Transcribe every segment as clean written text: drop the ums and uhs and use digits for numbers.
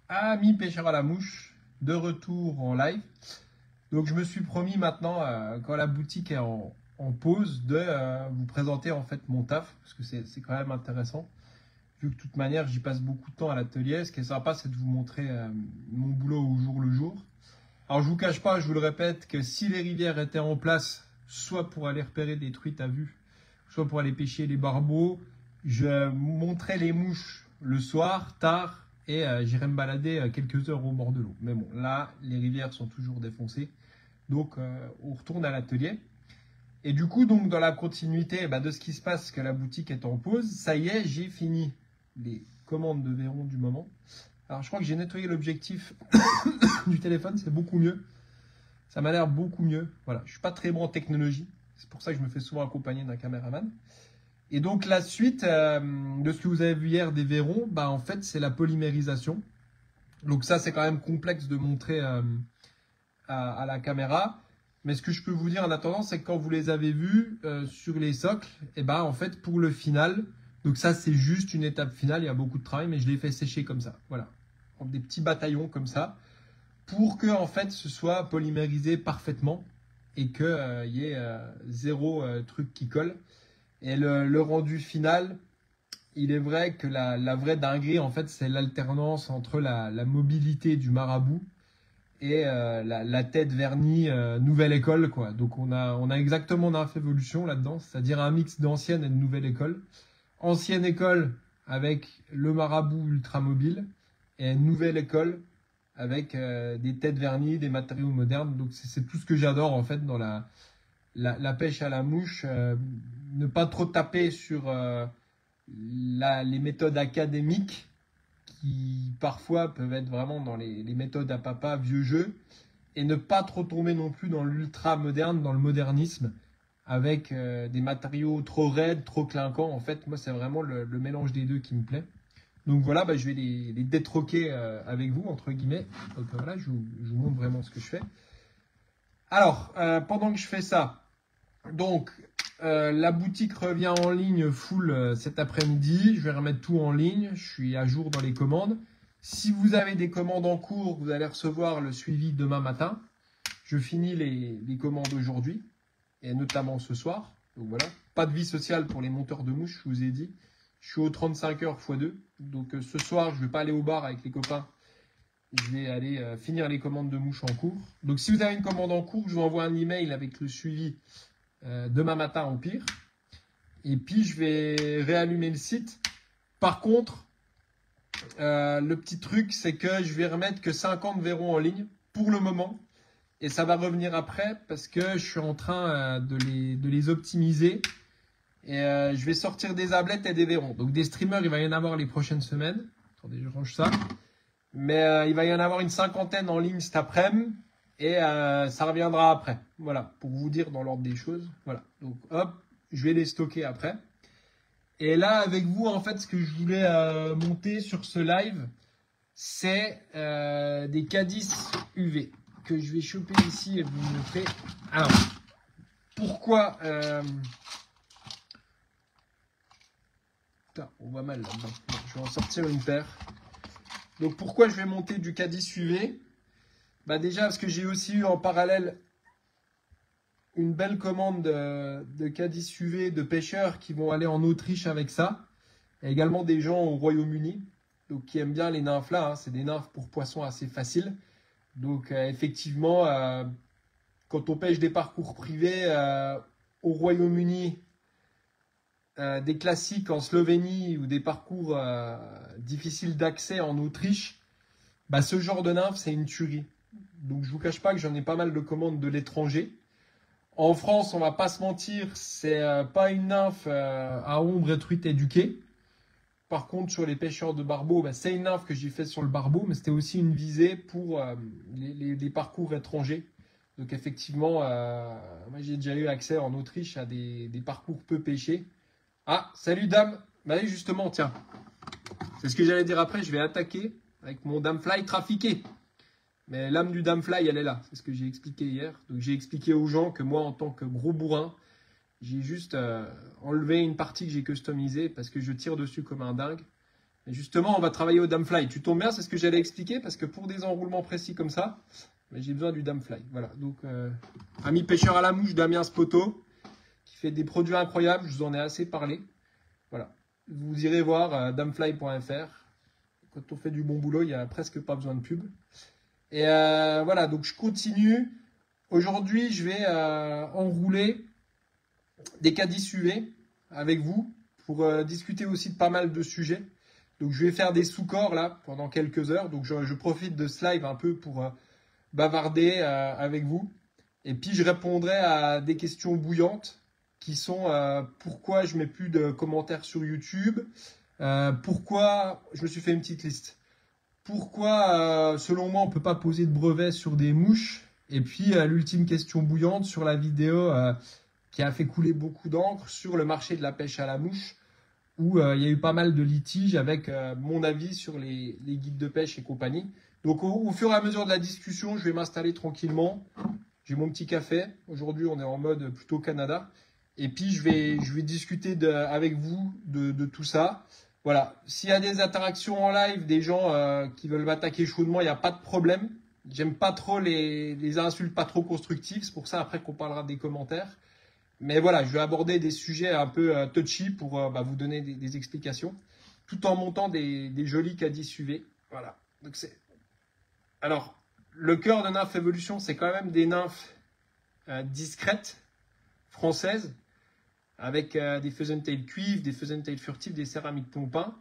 Amis pêcheurs à la mouche, de retour en live. Donc je me suis promis maintenant, quand la boutique est en pause, de vous présenter en fait mon taf, parce que c'est quand même intéressant. Vu que de toute manière j'y passe beaucoup de temps à l'atelier, ce qui est sympa c'est de vous montrer mon boulot au jour le jour. Alors je vous cache pas, je vous le répète, que si les rivières étaient en place, soit pour aller repérer des truites à vue, soit pour aller pêcher les barbeaux, je montrais les mouches le soir, tard, et j'irai me balader quelques heures au bord de l'eau. Mais bon, là, les rivières sont toujours défoncées, donc on retourne à l'atelier. Et du coup, donc dans la continuité de ce qui se passe, que la boutique est en pause, ça y est, j'ai fini les commandes de verrons du moment. Alors je crois que j'ai nettoyé l'objectif du téléphone, c'est beaucoup mieux. Ça m'a l'air beaucoup mieux. Voilà, je suis pas très bon en technologie, c'est pour ça que je me fais souvent accompagner d'un caméraman. Et donc la suite de ce que vous avez vu hier des verrons, en fait c'est la polymérisation. Donc ça c'est quand même complexe de montrer à la caméra. Mais ce que je peux vous dire en attendant, c'est que quand vous les avez vus sur les socles, en fait pour le final, donc ça c'est juste une étape finale, il y a beaucoup de travail, mais je l'ai fait sécher comme ça. Voilà, en des petits bataillons comme ça, pour que en fait ce soit polymérisé parfaitement et qu'il y ait zéro truc qui colle. Et le rendu final, il est vrai que la vraie dinguerie, en fait, c'est l'alternance entre la mobilité du marabout et la tête vernie nouvelle école, quoi. Donc on a exactement une évolution là-dedans, c'est-à-dire un mix d'ancienne et de nouvelle école. Ancienne école avec le marabout ultra mobile et nouvelle école avec des têtes vernies, des matériaux modernes. Donc c'est tout ce que j'adore en fait dans la pêche à la mouche, ne pas trop taper sur les méthodes académiques qui parfois peuvent être vraiment dans les méthodes à papa, vieux jeu, et ne pas trop tomber non plus dans l'ultra moderne, dans le modernisme, avec des matériaux trop raides, trop clinquants. En fait, moi, c'est vraiment le mélange des deux qui me plaît. Donc voilà, je vais les détroquer avec vous, entre guillemets. Donc voilà, je vous montre vraiment ce que je fais. Alors, pendant que je fais ça, donc la boutique revient en ligne full cet après-midi. Je vais remettre tout en ligne. Je suis à jour dans les commandes. Si vous avez des commandes en cours, vous allez recevoir le suivi demain matin. Je finis les commandes aujourd'hui et notamment ce soir. Donc voilà, pas de vie sociale pour les monteurs de mouches, je vous ai dit. Je suis aux 35 heures x 2. Donc ce soir, je ne vais pas aller au bar avec les copains. Je vais aller finir les commandes de mouches en cours. Donc si vous avez une commande en cours, je vous envoie un email avec le suivi demain matin au pire. Et puis je vais réallumer le site. Par contre, le petit truc, c'est que je vais remettre que 50 verrons en ligne pour le moment. Et ça va revenir après parce que je suis en train de les optimiser. Et je vais sortir des ablettes et des verrons. Donc des streamers, il va y en avoir les prochaines semaines. Attendez, je range ça. Mais il va y en avoir une cinquantaine en ligne cet après-midi. Et ça reviendra après. Voilà, pour vous dire dans l'ordre des choses. Voilà, donc hop, je vais les stocker après. Et là, avec vous, en fait, ce que je voulais monter sur ce live, c'est des K10 UV que je vais choper ici et vous montrer. Alors, pourquoi Putain, on voit mal là-dedans. Bon, je vais en sortir une paire. Donc, pourquoi je vais monter du K10 UV? Déjà, parce que j'ai aussi eu en parallèle une belle commande de K10 UV de pêcheurs qui vont aller en Autriche avec ça. Il y a également des gens au Royaume-Uni donc qui aiment bien les nymphes là. C'est des nymphes pour poissons assez faciles. Donc effectivement, quand on pêche des parcours privés au Royaume-Uni, des classiques en Slovénie ou des parcours difficiles d'accès en Autriche, ce genre de nymphe, c'est une tuerie. Donc je ne vous cache pas que j'en ai pas mal de commandes de l'étranger. En France, on va pas se mentir, c'est pas une nymphe à ombre et truite éduquée. Par contre, sur les pêcheurs de barbeaux, c'est une nymphe que j'ai fait sur le barbeau, mais c'était aussi une visée pour les parcours étrangers. Donc effectivement, moi j'ai déjà eu accès en Autriche à des parcours peu pêchés. Ah, salut dame. Justement, tiens, c'est ce que j'allais dire après, je vais attaquer avec mon Damfly trafiqué. Mais l'âme du Damfly, elle est là. C'est ce que j'ai expliqué hier. Donc j'ai expliqué aux gens que moi, en tant que gros bourrin, j'ai juste enlevé une partie que j'ai customisée parce que je tire dessus comme un dingue. Et justement, on va travailler au Damfly. Tu tombes bien, c'est ce que j'allais expliquer, parce que pour des enroulements précis comme ça, j'ai besoin du Damfly. Voilà, donc ami pêcheur à la mouche, Damien Spoto, qui fait des produits incroyables, je vous en ai assez parlé. Voilà, vous irez voir damfly.fr. Quand on fait du bon boulot, il n'y a presque pas besoin de pub. Et voilà, donc je continue. Aujourd'hui, je vais enrouler des caddies UV avec vous pour discuter aussi de pas mal de sujets. Donc je vais faire des sous-corps là pendant quelques heures. Donc je profite de ce live un peu pour bavarder avec vous. Et puis je répondrai à des questions bouillantes qui sont pourquoi je mets plus de commentaires sur YouTube, pourquoi je me suis fait une petite liste, pourquoi selon moi on ne peut pas poser de brevet sur des mouches, et puis l'ultime question bouillante sur la vidéo qui a fait couler beaucoup d'encre sur le marché de la pêche à la mouche, où il y a eu pas mal de litiges avec mon avis sur les guides de pêche et compagnie. Donc au fur et à mesure de la discussion, je vais m'installer tranquillement. J'ai mon petit café. Aujourd'hui, on est en mode plutôt Canada. Et puis, je vais discuter avec vous de tout ça. Voilà. S'il y a des interactions en live, des gens qui veulent m'attaquer chaudement, il n'y a pas de problème. J'aime pas trop les insultes pas trop constructives. C'est pour ça après qu'on parlera des commentaires. Mais voilà, je vais aborder des sujets un peu touchy pour vous donner des explications, tout en montant des jolis caddies UV. Voilà. Donc alors, le cœur de Nymph Evolution, c'est quand même des nymphes discrètes, françaises, avec des Pheasant-tail cuivre, des Pheasant-tail furtifs, des céramiques pompins.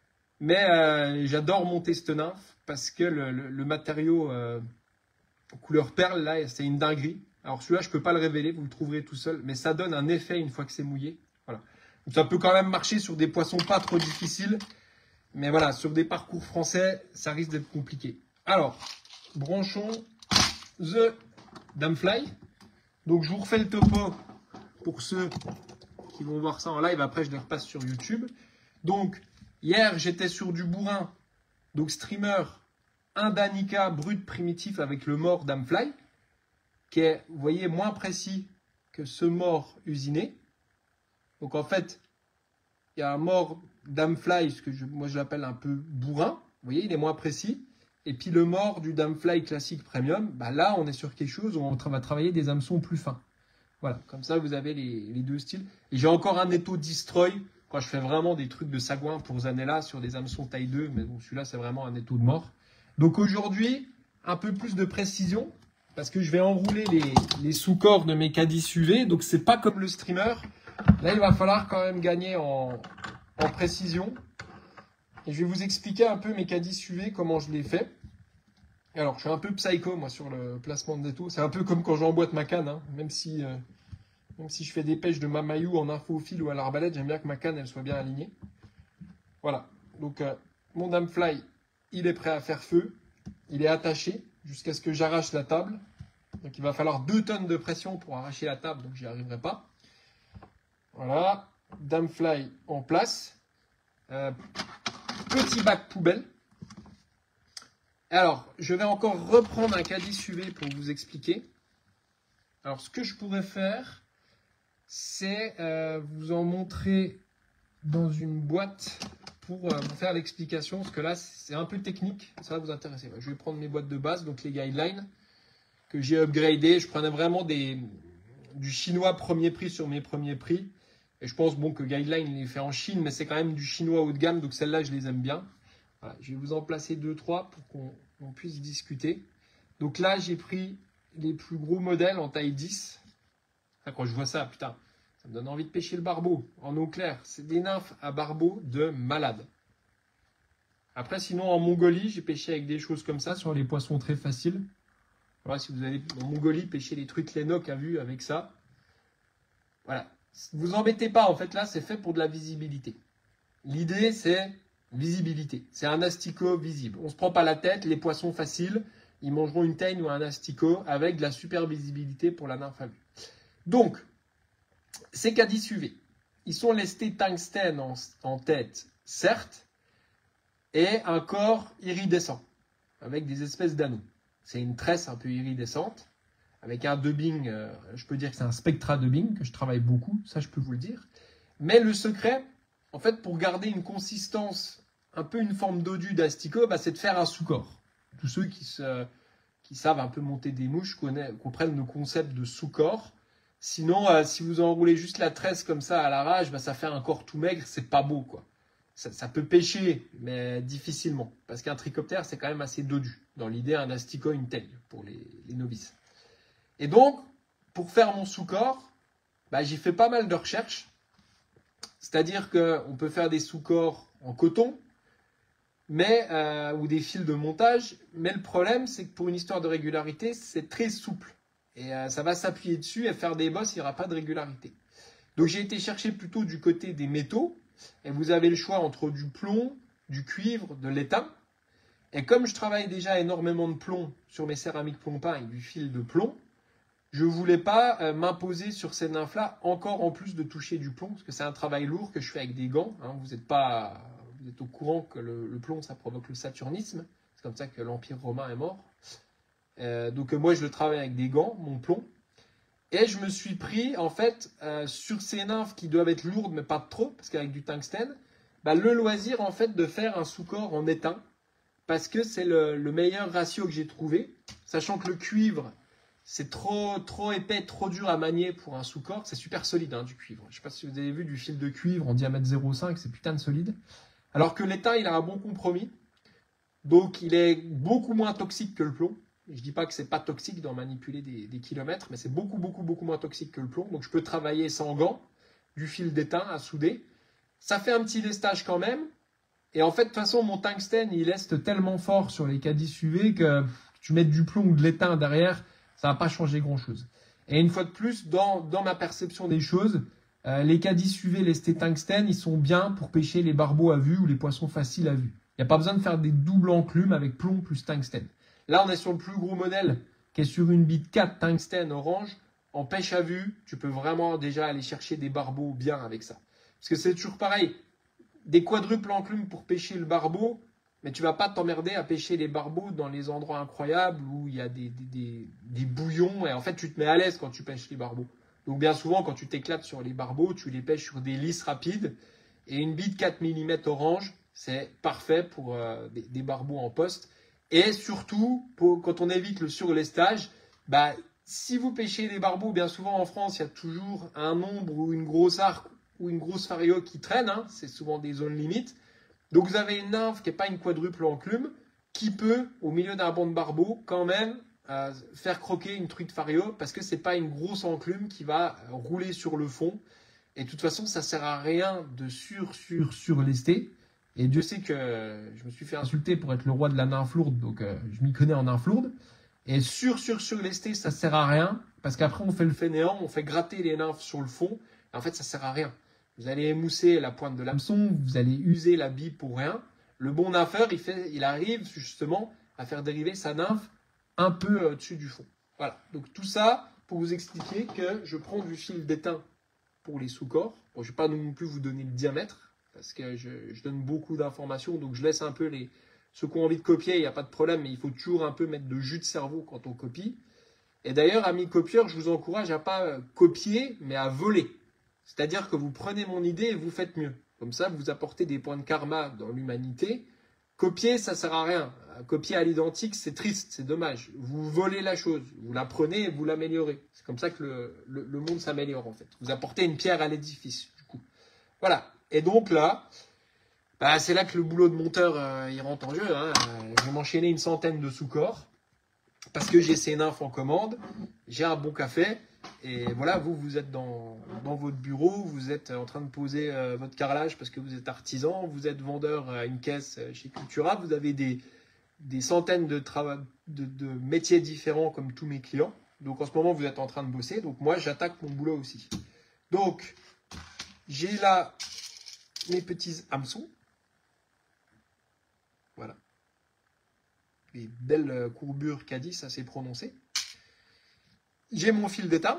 Mais j'adore monter cette nymphe parce que le matériau couleur perle, là, c'est une dinguerie. Alors celui-là, je ne peux pas le révéler, vous le trouverez tout seul, mais ça donne un effet une fois que c'est mouillé. Voilà. Donc, ça peut quand même marcher sur des poissons pas trop difficiles, mais voilà, sur des parcours français, ça risque d'être compliqué. Alors, branchons The Damfly. Donc je vous refais le topo pour ceux qui vont voir ça en live. Après, je les repasse sur YouTube. Donc, hier, j'étais sur du bourrin. Donc, streamer, un Danica brut primitif avec le mort Damfly, qui est, vous voyez, moins précis que ce mort usiné. Donc, en fait, il y a un mort Damfly, ce que moi je l'appelle un peu bourrin. Vous voyez, il est moins précis. Et puis le mort du Damfly classique premium, là, on est sur quelque chose où on va travailler des hameçons plus fins. Voilà, comme ça, vous avez les deux styles. Et j'ai encore un Netto Destroy, quand je fais vraiment des trucs de sagouin pour Zanella sur des hameçons taille 2, mais bon, celui-là, c'est vraiment un Netto de mort. Donc aujourd'hui, un peu plus de précision, parce que je vais enrouler les sous-corps de mes caddies UV. Donc, c'est pas comme le streamer. Là, il va falloir quand même gagner en précision. Et je vais vous expliquer un peu mes caddies UV, comment je les fais. Alors, je suis un peu psycho, moi, sur le placement de Netto. C'est un peu comme quand j'emboîte ma canne, hein. Même si je fais des pêches de Mamayou en infophile ou à l'arbalète, j'aime bien que ma canne, elle soit bien alignée. Voilà. Donc, mon Damfly, il est prêt à faire feu. Il est attaché jusqu'à ce que j'arrache la table. Donc, il va falloir 2 tonnes de pression pour arracher la table, donc j'y arriverai pas. Voilà. Damfly en place. Petit bac poubelle. Alors, je vais encore reprendre un caddie UV pour vous expliquer. Alors, ce que je pourrais faire, c'est vous en montrer dans une boîte pour vous faire l'explication. Parce que là, c'est un peu technique. Ça va vous intéresser. Je vais prendre mes boîtes de base, donc les guidelines que j'ai upgradé. Je prenais vraiment du chinois premier prix sur mes premiers prix. Et je pense que Guideline il est fait en Chine, mais c'est quand même du chinois haut de gamme, donc celles-là, je les aime bien. Voilà, je vais vous en placer 2-3 pour qu'on puisse discuter. Donc là, j'ai pris les plus gros modèles en taille 10. Quand je vois ça, putain, ça me donne envie de pêcher le barbeau en eau claire. C'est des nymphes à barbeau de malade. Après, sinon, en Mongolie, j'ai pêché avec des choses comme ça sur les poissons très faciles. Voilà, si vous allez en Mongolie pêcher les trucs Lennox à vue avec ça. Voilà. Vous embêtez pas, en fait, là, c'est fait pour de la visibilité. L'idée, c'est visibilité. C'est un asticot visible. On ne se prend pas la tête, les poissons faciles, ils mangeront une teigne ou un asticot avec de la super visibilité pour la nymphe à vue. Donc, ces caddies UV, ils sont lestés tungstène en tête, certes, et un corps iridescent, avec des espèces d'anneaux. C'est une tresse un peu iridescente. Avec un dubbing, je peux dire que c'est un Spectra dubbing, que je travaille beaucoup, ça je peux vous le dire. Mais le secret, en fait, pour garder une consistance un peu une forme dodu d'asticot, bah, c'est de faire un sous-corps. Tous ceux qui savent un peu monter des mouches comprennent le concept de sous-corps. Sinon, si vous enroulez juste la tresse comme ça à l'arrache, bah, ça fait un corps tout maigre, c'est pas beau, quoi. Ça peut pêcher, mais difficilement. Parce qu'un trichoptère, c'est quand même assez dodu. Dans l'idée, un asticot, une taille pour les novices. Et donc, pour faire mon sous-corps, bah, j'ai fait pas mal de recherches. C'est-à-dire qu'on peut faire des sous-corps en coton, ou des fils de montage. Mais le problème, c'est que pour une histoire de régularité, c'est très souple. Et ça va s'appuyer dessus et faire des bosses, il n'y aura pas de régularité. Donc j'ai été chercher plutôt du côté des métaux. Et vous avez le choix entre du plomb, du cuivre, de l'étain. Et comme je travaille déjà énormément de plomb sur mes céramiques plomb-peint avec du fil de plomb, je ne voulais pas m'imposer sur ces nymphes-là encore en plus de toucher du plomb, parce que c'est un travail lourd que je fais avec des gants. Hein. Vous êtes au courant que le plomb, ça provoque le saturnisme. C'est comme ça que l'Empire romain est mort. Donc moi, je le travaille avec des gants, mon plomb. Et je me suis pris, en fait, sur ces nymphes qui doivent être lourdes, mais pas trop, parce qu'avec du tungstène, bah, le loisir, en fait, de faire un sous-corps en étain, parce que c'est le meilleur ratio que j'ai trouvé, sachant que le cuivre, c'est trop épais, trop dur à manier pour un sous-corps. C'est super solide, hein, du cuivre. Je ne sais pas si vous avez vu du fil de cuivre en diamètre 0,5, c'est putain de solide. Alors que l'étain, il a un bon compromis. Donc, il est beaucoup moins toxique que le plomb. Je ne dis pas que c'est pas toxique d'en manipuler des kilomètres, mais c'est beaucoup moins toxique que le plomb. Donc, je peux travailler sans gants, du fil d'étain à souder. Ça fait un petit lestage quand même. Et en fait, de toute façon, mon tungstène, il leste tellement fort sur les caddies UV que tu mets du plomb ou de l'étain derrière, ça ne va pas changer grand-chose. Et une fois de plus, dans ma perception des choses, les caddies UV lestés tungstène, ils sont bien pour pêcher les barbeaux à vue ou les poissons faciles à vue. Il n'y a pas besoin de faire des doubles enclumes avec plomb plus tungstène. Là, on est sur le plus gros modèle qui est sur une bite 4 tungstène orange. En pêche à vue, tu peux vraiment déjà aller chercher des barbeaux bien avec ça. Parce que c'est toujours pareil. Des quadruples enclumes pour pêcher le barbeau, mais tu ne vas pas t'emmerder à pêcher les barbeaux dans les endroits incroyables où il y a des bouillons. Et en fait, tu te mets à l'aise quand tu pêches les barbeaux. Donc bien souvent, quand tu t'éclates sur les barbeaux, tu les pêches sur des lisses rapides. Et une bite 4 mm orange, c'est parfait pour des barbeaux en poste. Et surtout, quand on évite le surlestage, bah, si vous pêchez des barbeaux, bien souvent en France, il y a toujours un nombre ou une grosse arc ou une grosse fario qui traîne. Hein, c'est souvent des zones limites. Donc vous avez une nymphe qui n'est pas une quadruple enclume, qui peut, au milieu d'un banc de barbeaux, quand même faire croquer une truite fario, parce que ce n'est pas une grosse enclume qui va rouler sur le fond. Et de toute façon, ça ne sert à rien de surlester. Et Dieu sait que je me suis fait insulter pour être le roi de la nymphe lourde, donc je m'y connais en nymphe lourde. Et surlester, ça ne sert à rien, parce qu'après on fait le fainéant, on fait gratter les nymphes sur le fond, et en fait ça ne sert à rien. Vous allez émousser la pointe de l'hameçon, vous allez user la bille pour rien. Le bon nympheur, il arrive justement à faire dériver sa nymphe un peu au-dessus du fond. Voilà, donc tout ça pour vous expliquer que je prends du fil d'étain pour les sous-corps. Bon, je ne vais pas non plus vous donner le diamètre, parce que je donne beaucoup d'informations, donc je laisse un peu ceux qui ont envie de copier, il n'y a pas de problème, mais il faut toujours un peu mettre de jus de cerveau quand on copie. Et d'ailleurs, amis copieurs, je vous encourage à pas copier, mais à voler. C'est-à-dire que vous prenez mon idée et vous faites mieux. Comme ça, vous apportez des points de karma dans l'humanité. Copier, ça ne sert à rien. Copier à l'identique, c'est triste, c'est dommage. Vous volez la chose, vous la prenez et vous l'améliorez. C'est comme ça que le monde s'améliore en fait. Vous apportez une pierre à l'édifice, du coup. Voilà. Et donc là, bah, c'est là que le boulot de monteur il rentre en jeu. Hein. Je vais m'enchaîner une centaine de sous-corps parce que j'ai ces nymphes en commande, j'ai un bon café. Et voilà, vous êtes dans votre bureau, vous êtes en train de poser votre carrelage parce que vous êtes artisan, vous êtes vendeur à une caisse chez Cultura, vous avez des centaines de métiers différents comme tous mes clients. Donc en ce moment, vous êtes en train de bosser. Donc moi, j'attaque mon boulot aussi. Donc, j'ai là mes petits hameçons. Voilà. Les belles courbures caddie, ça s'est prononcé. J'ai mon fil d'étain.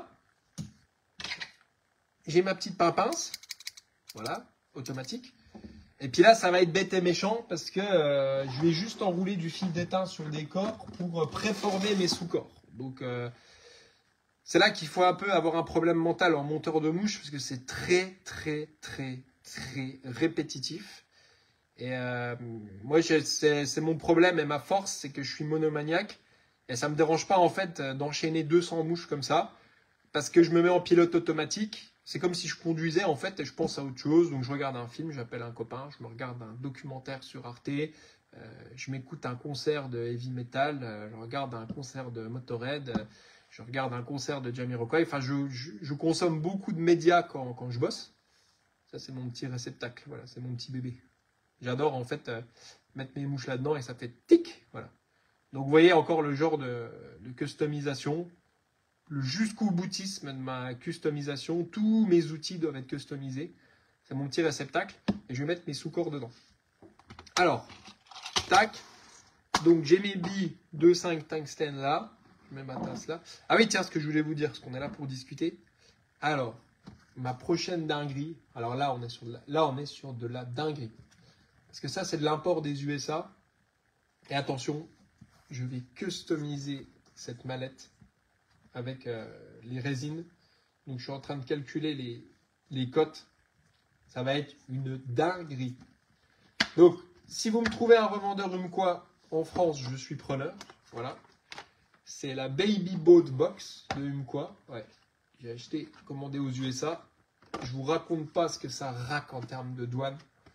J'ai ma petite pince. Voilà, automatique. Et puis là, ça va être bête et méchant parce que je vais juste enrouler du fil d'étain sur des corps pour préformer mes sous-corps. Donc, c'est là qu'il faut un peu avoir un problème mental en monteur de mouche parce que c'est très répétitif. Et moi, c'est mon problème et ma force, c'est que je suis monomaniaque. Et ça me dérange pas, en fait, d'enchaîner 200 mouches comme ça. Parce que je me mets en pilote automatique. C'est comme si je conduisais, en fait, et je pense à autre chose. Donc, je regarde un film, j'appelle un copain, je me regarde un documentaire sur Arte, je m'écoute un concert de heavy metal, je regarde un concert de Motorhead, je regarde un concert de Jamiroquai. Enfin, je consomme beaucoup de médias quand je bosse. Ça, c'est mon petit réceptacle. Voilà, c'est mon petit bébé. J'adore, en fait, mettre mes mouches là-dedans et ça fait tic. Voilà. Donc, vous voyez encore le genre de customisation, le jusqu'au boutisme de ma customisation. Tous mes outils doivent être customisés. C'est mon petit réceptacle et je vais mettre mes sous-corps dedans. Alors, tac. Donc, j'ai mes billes 2,5 tungstène là. Je mets ma tasse là. Ah oui, tiens, ce que je voulais vous dire, parce qu'on est là pour discuter. Alors, ma prochaine dinguerie. Alors là, on est sur de la dinguerie. Parce que ça, c'est de l'import des USA. Et attention, je vais customiser cette mallette avec les résines. Donc, je suis en train de calculer les cotes. Ça va être une dinguerie. Donc, si vous me trouvez un revendeur Umpqua en France, je suis preneur. Voilà. C'est la Baby Boat Box de Umpqua. Ouais. J'ai acheté, commandé aux USA. Je vous raconte pas ce que ça raque en termes de douane.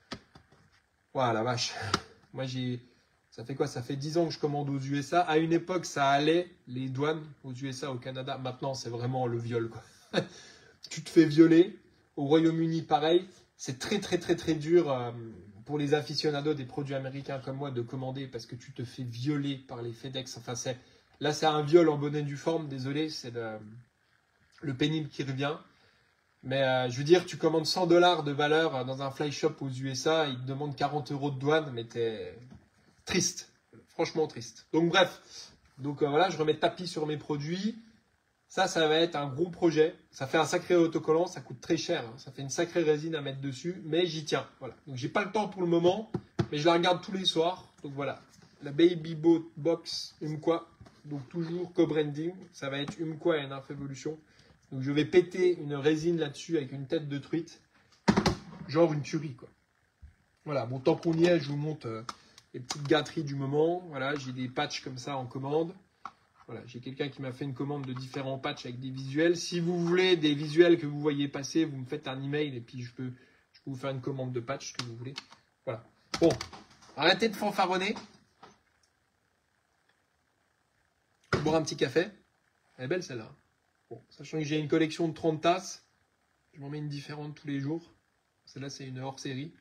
Voilà, la vache. Moi, ça fait quoi? Ça fait 10 ans que je commande aux USA. À une époque, ça allait, les douanes aux USA, au Canada. Maintenant, c'est vraiment le viol, quoi. Tu te fais violer. Au Royaume-Uni, pareil. C'est très, très, très, très dur pour les aficionados des produits américains comme moi de commander parce que tu te fais violer par les FedEx. Enfin, là, c'est un viol en bonne et due forme. Désolé, c'est le pénible qui revient. Mais je veux dire, tu commandes 100 $ de valeur dans un fly shop aux USA, ils te demandent 40 € de douane, mais t'es triste, franchement triste. Donc bref, voilà, je remets tapis sur mes produits. Ça va être un gros projet. Ça fait un sacré autocollant, ça coûte très cher. Hein. Ça fait une sacrée résine à mettre dessus, mais j'y tiens. Voilà. Donc j'ai pas le temps pour le moment, mais je la regarde tous les soirs. Donc voilà, la Baby Boat Box Umpqua. Donc toujours co-branding. Ça va être Umpqua et Nymph Evolution. Donc je vais péter une résine là-dessus avec une tête de truite. Genre une tuerie, quoi. Voilà, bon, tant qu'on y est, je vous montre les petites gâteries du moment. Voilà, j'ai des patchs comme ça en commande. Voilà, j'ai quelqu'un qui m'a fait une commande de différents patchs avec des visuels. Si vous voulez des visuels que vous voyez passer, vous me faites un email et puis je peux vous faire une commande de patch, ce que vous voulez. Voilà. Bon, arrêtez de fanfaronner. Boire un petit café. Elle est belle celle-là. Bon, sachant que j'ai une collection de 30 tasses, je m'en mets une différente tous les jours. Celle-là, c'est une hors-série.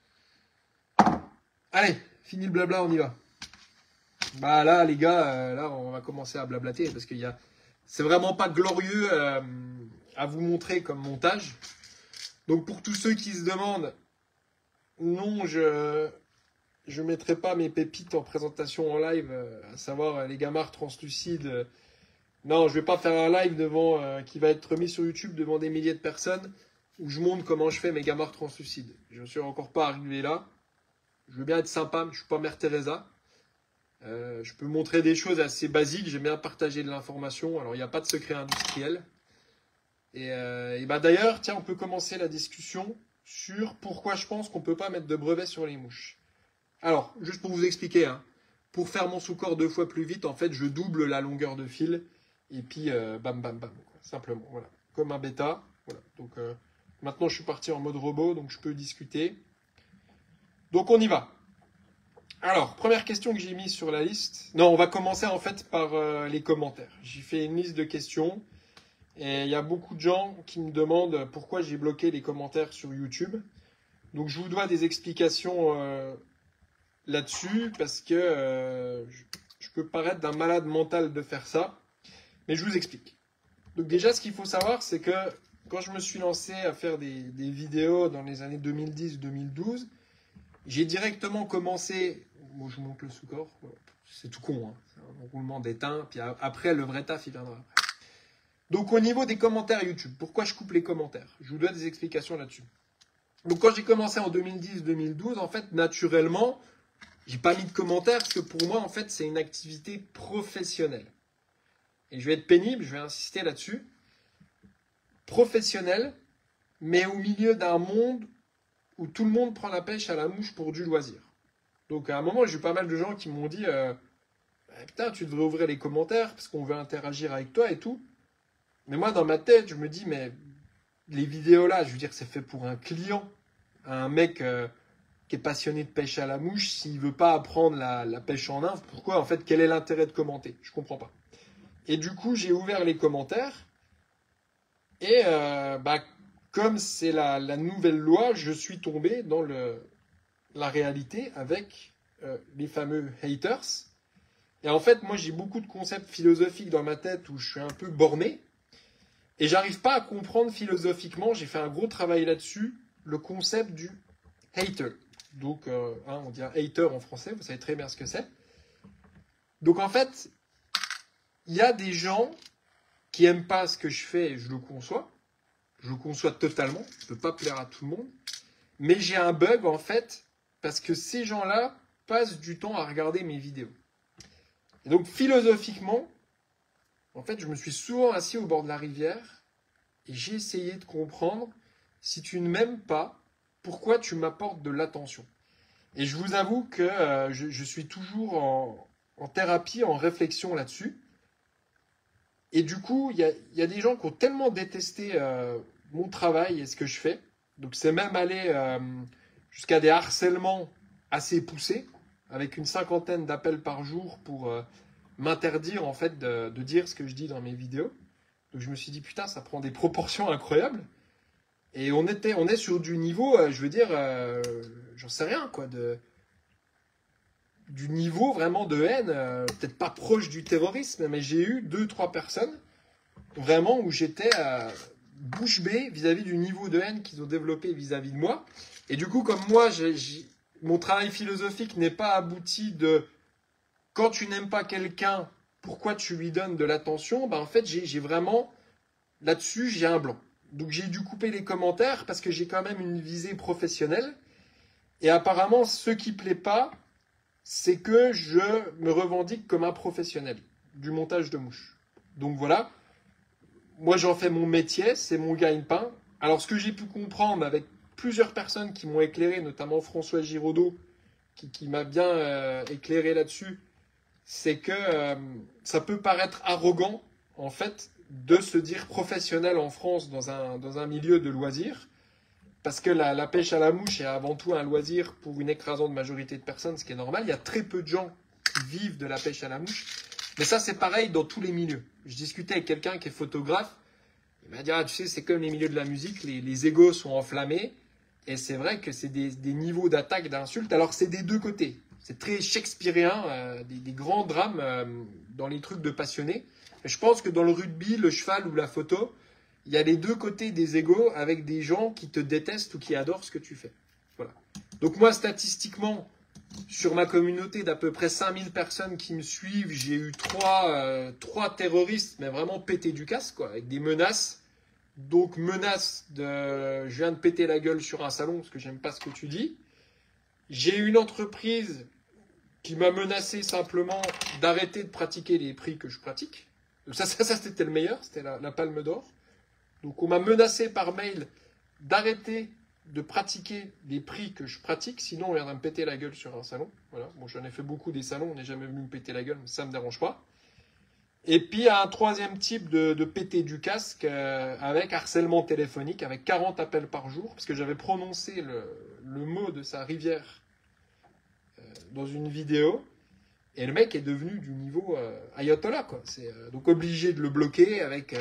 Allez, fini le blabla, on y va. Bah là, les gars, là, on va commencer à blablater parce que c'est vraiment pas glorieux à vous montrer comme montage. Donc, pour tous ceux qui se demandent, non, je mettrai pas mes pépites en présentation en live, à savoir les gamarres translucides. Non, je vais pas faire un live qui va être mis sur YouTube devant des milliers de personnes où je montre comment je fais mes gamarres translucides. Je ne suis encore pas arrivé là. Je veux bien être sympa, mais je suis pas Mère Teresa. Je peux montrer des choses assez basiques. J'aime bien partager de l'information. Alors, il n'y a pas de secret industriel. Et bah d'ailleurs, tiens, on peut commencer la discussion sur pourquoi je pense qu'on ne peut pas mettre de brevet sur les mouches. Alors, juste pour vous expliquer, hein, pour faire mon sous-corps 2 fois plus vite, en fait, je double la longueur de fil. Et puis, bam, bam, bam. Quoi, simplement, voilà. Comme un bêta. Voilà. Donc, maintenant, je suis parti en mode robot, donc je peux discuter. Donc, on y va. Alors, première question que j'ai mise sur la liste. Non, on va commencer en fait par les commentaires. J'ai fait une liste de questions. Et il y a beaucoup de gens qui me demandent pourquoi j'ai bloqué les commentaires sur YouTube. Donc, je vous dois des explications là-dessus parce que je peux paraître d'un malade mental de faire ça. Mais je vous explique. Donc déjà, ce qu'il faut savoir, c'est que quand je me suis lancé à faire des vidéos dans les années 2010-2012, j'ai directement commencé... Bon, je vous montre le sous-corps. Voilà. C'est tout con. Hein. C'est un roulement d'étain. Puis après, le vrai taf, il viendra après. Donc au niveau des commentaires YouTube, pourquoi je coupe les commentaires? Je vous donne des explications là-dessus. Donc quand j'ai commencé en 2010-2012, en fait, naturellement, j'ai pas mis de commentaires parce que pour moi, en fait, c'est une activité professionnelle. Et je vais être pénible, je vais insister là-dessus. Professionnelle, mais au milieu d'un monde où tout le monde prend la pêche à la mouche pour du loisir. Donc à un moment, j'ai eu pas mal de gens qui m'ont dit putain, tu devrais ouvrir les commentaires parce qu'on veut interagir avec toi et tout. Mais moi, dans ma tête, je me dis, mais les vidéos là, je veux dire, c'est fait pour un client, un mec qui est passionné de pêche à la mouche. S'il veut pas apprendre la pêche en nymphe, pourquoi en fait, quel est l'intérêt de commenter? Je comprends pas. Et du coup, j'ai ouvert les commentaires et comme c'est la nouvelle loi, je suis tombé dans la réalité avec les fameux haters. Et en fait, moi, j'ai beaucoup de concepts philosophiques dans ma tête où je suis un peu borné. Et j'arrive pas à comprendre philosophiquement, j'ai fait un gros travail là-dessus, le concept du hater. Donc, on dit un hater en français, vous savez très bien ce que c'est. Donc en fait, il y a des gens qui aiment pas ce que je fais et je le conçois. Je le conçois totalement, je peux pas plaire à tout le monde. Mais j'ai un bug en fait, parce que ces gens-là passent du temps à regarder mes vidéos. Et donc philosophiquement, en fait, je me suis souvent assis au bord de la rivière et j'ai essayé de comprendre, si tu ne m'aimes pas, pourquoi tu m'apportes de l'attention. Et je vous avoue que je suis toujours en thérapie, en réflexion là-dessus. Et du coup, il y a des gens qui ont tellement détesté mon travail et ce que je fais. Donc c'est même allé jusqu'à des harcèlements assez poussés, avec une cinquantaine d'appels par jour pour m'interdire en fait de dire ce que je dis dans mes vidéos. Donc je me suis dit putain, ça prend des proportions incroyables. Et on est sur du niveau, je veux dire, j'en sais rien quoi, du niveau vraiment de haine, peut-être pas proche du terrorisme, mais j'ai eu 2-3 personnes vraiment où j'étais bouche bée vis-à-vis du niveau de haine qu'ils ont développé vis-à-vis de moi. Et du coup, comme moi, mon travail philosophique n'est pas abouti de quand tu n'aimes pas quelqu'un, pourquoi tu lui donnes de l'attention, en fait, j'ai vraiment, là-dessus, j'ai un blanc. Donc j'ai dû couper les commentaires parce que j'ai quand même une visée professionnelle. Et apparemment, ce qui ne plaît pas, c'est que je me revendique comme un professionnel du montage de mouches. Donc voilà, moi j'en fais mon métier, c'est mon gagne-pain. Alors ce que j'ai pu comprendre avec plusieurs personnes qui m'ont éclairé, notamment François Giraudot, qui m'a bien éclairé là-dessus, c'est que ça peut paraître arrogant, en fait, de se dire professionnel en France dans un milieu de loisirs, parce que la pêche à la mouche est avant tout un loisir pour une écrasante majorité de personnes, ce qui est normal. Il y a très peu de gens qui vivent de la pêche à la mouche. Mais ça, c'est pareil dans tous les milieux. Je discutais avec quelqu'un qui est photographe. Il m'a dit, tu sais, c'est comme les milieux de la musique, les égos sont enflammés. Et c'est vrai que c'est des niveaux d'attaque, d'insultes. Alors, c'est des deux côtés. C'est très shakespearien, des grands drames dans les trucs de passionnés. Et je pense que dans le rugby, le cheval ou la photo, il y a les deux côtés des égos avec des gens qui te détestent ou qui adorent ce que tu fais. Voilà. Donc moi, statistiquement, sur ma communauté d'à peu près 5000 personnes qui me suivent, j'ai eu trois terroristes, mais vraiment pétés du casque, quoi, avec des menaces. Donc menace de je viens de péter la gueule sur un salon parce que j'aime pas ce que tu dis. J'ai une entreprise qui m'a menacé simplement d'arrêter de pratiquer les prix que je pratique. Donc ça c'était le meilleur, c'était la palme d'or. Donc on m'a menacé par mail d'arrêter de pratiquer les prix que je pratique, sinon on viendra me péter la gueule sur un salon. Voilà. Bon, j'en ai fait beaucoup des salons, on n'est jamais venu me péter la gueule, mais ça ne me dérange pas. Et puis il y a un troisième type de péter du casque avec harcèlement téléphonique, avec 40 appels par jour, parce que j'avais prononcé le mot de sa rivière dans une vidéo. Et le mec est devenu du niveau ayatollah, quoi. C'est donc obligé de le bloquer avec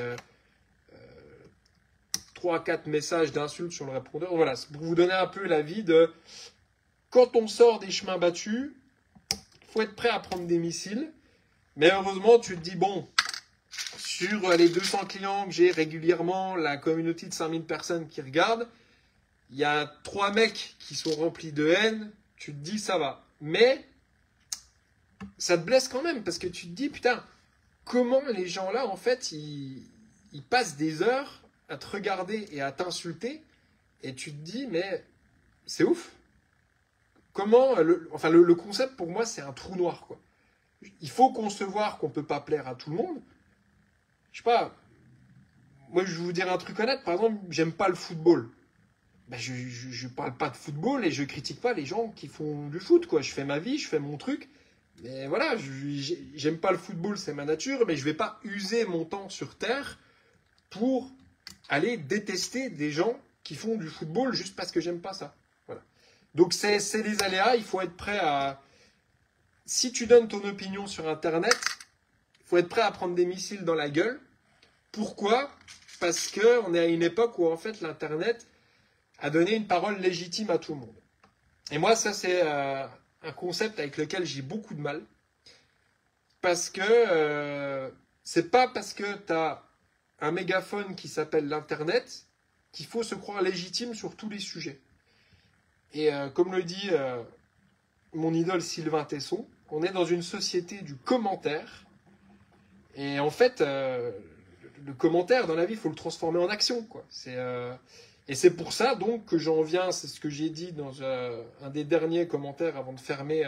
3-4 messages d'insultes sur le répondeur. Voilà, c'est pour vous donner un peu l'avis de quand on sort des chemins battus, il faut être prêt à prendre des missiles. Mais heureusement, tu te dis, bon, sur les 200 clients que j'ai régulièrement, la communauté de 5000 personnes qui regardent, il y a 3 mecs qui sont remplis de haine, tu te dis, ça va. Mais ça te blesse quand même, parce que tu te dis, putain, comment les gens-là, en fait, ils passent des heures à te regarder et à t'insulter, et tu te dis, mais c'est ouf. Comment, le concept pour moi, c'est un trou noir, quoi. Il faut concevoir qu'on ne peut pas plaire à tout le monde. Je sais pas, moi je vais vous dire un truc honnête, par exemple, j'aime pas le football. ben je parle pas de football et je critique pas les gens qui font du foot, quoi. Je fais ma vie, je fais mon truc. Mais voilà, j'aime pas le football, c'est ma nature, mais je vais pas user mon temps sur Terre pour aller détester des gens qui font du football juste parce que j'aime pas ça. Voilà. Donc c'est des aléas, il faut être prêt à... Si tu donnes ton opinion sur Internet, il faut être prêt à prendre des missiles dans la gueule. Pourquoi? Parce qu'on est à une époque où en fait l'Internet a donné une parole légitime à tout le monde. Et moi, ça c'est un concept avec lequel j'ai beaucoup de mal. Parce que c'est pas parce que tu as un mégaphone qui s'appelle l'Internet qu'il faut se croire légitime sur tous les sujets. Et comme le dit mon idole Sylvain Tesson, on est dans une société du commentaire. Et en fait, le commentaire dans la vie, il faut le transformer en action, quoi. Et c'est pour ça donc que j'en viens, c'est ce que j'ai dit dans un des derniers commentaires avant de fermer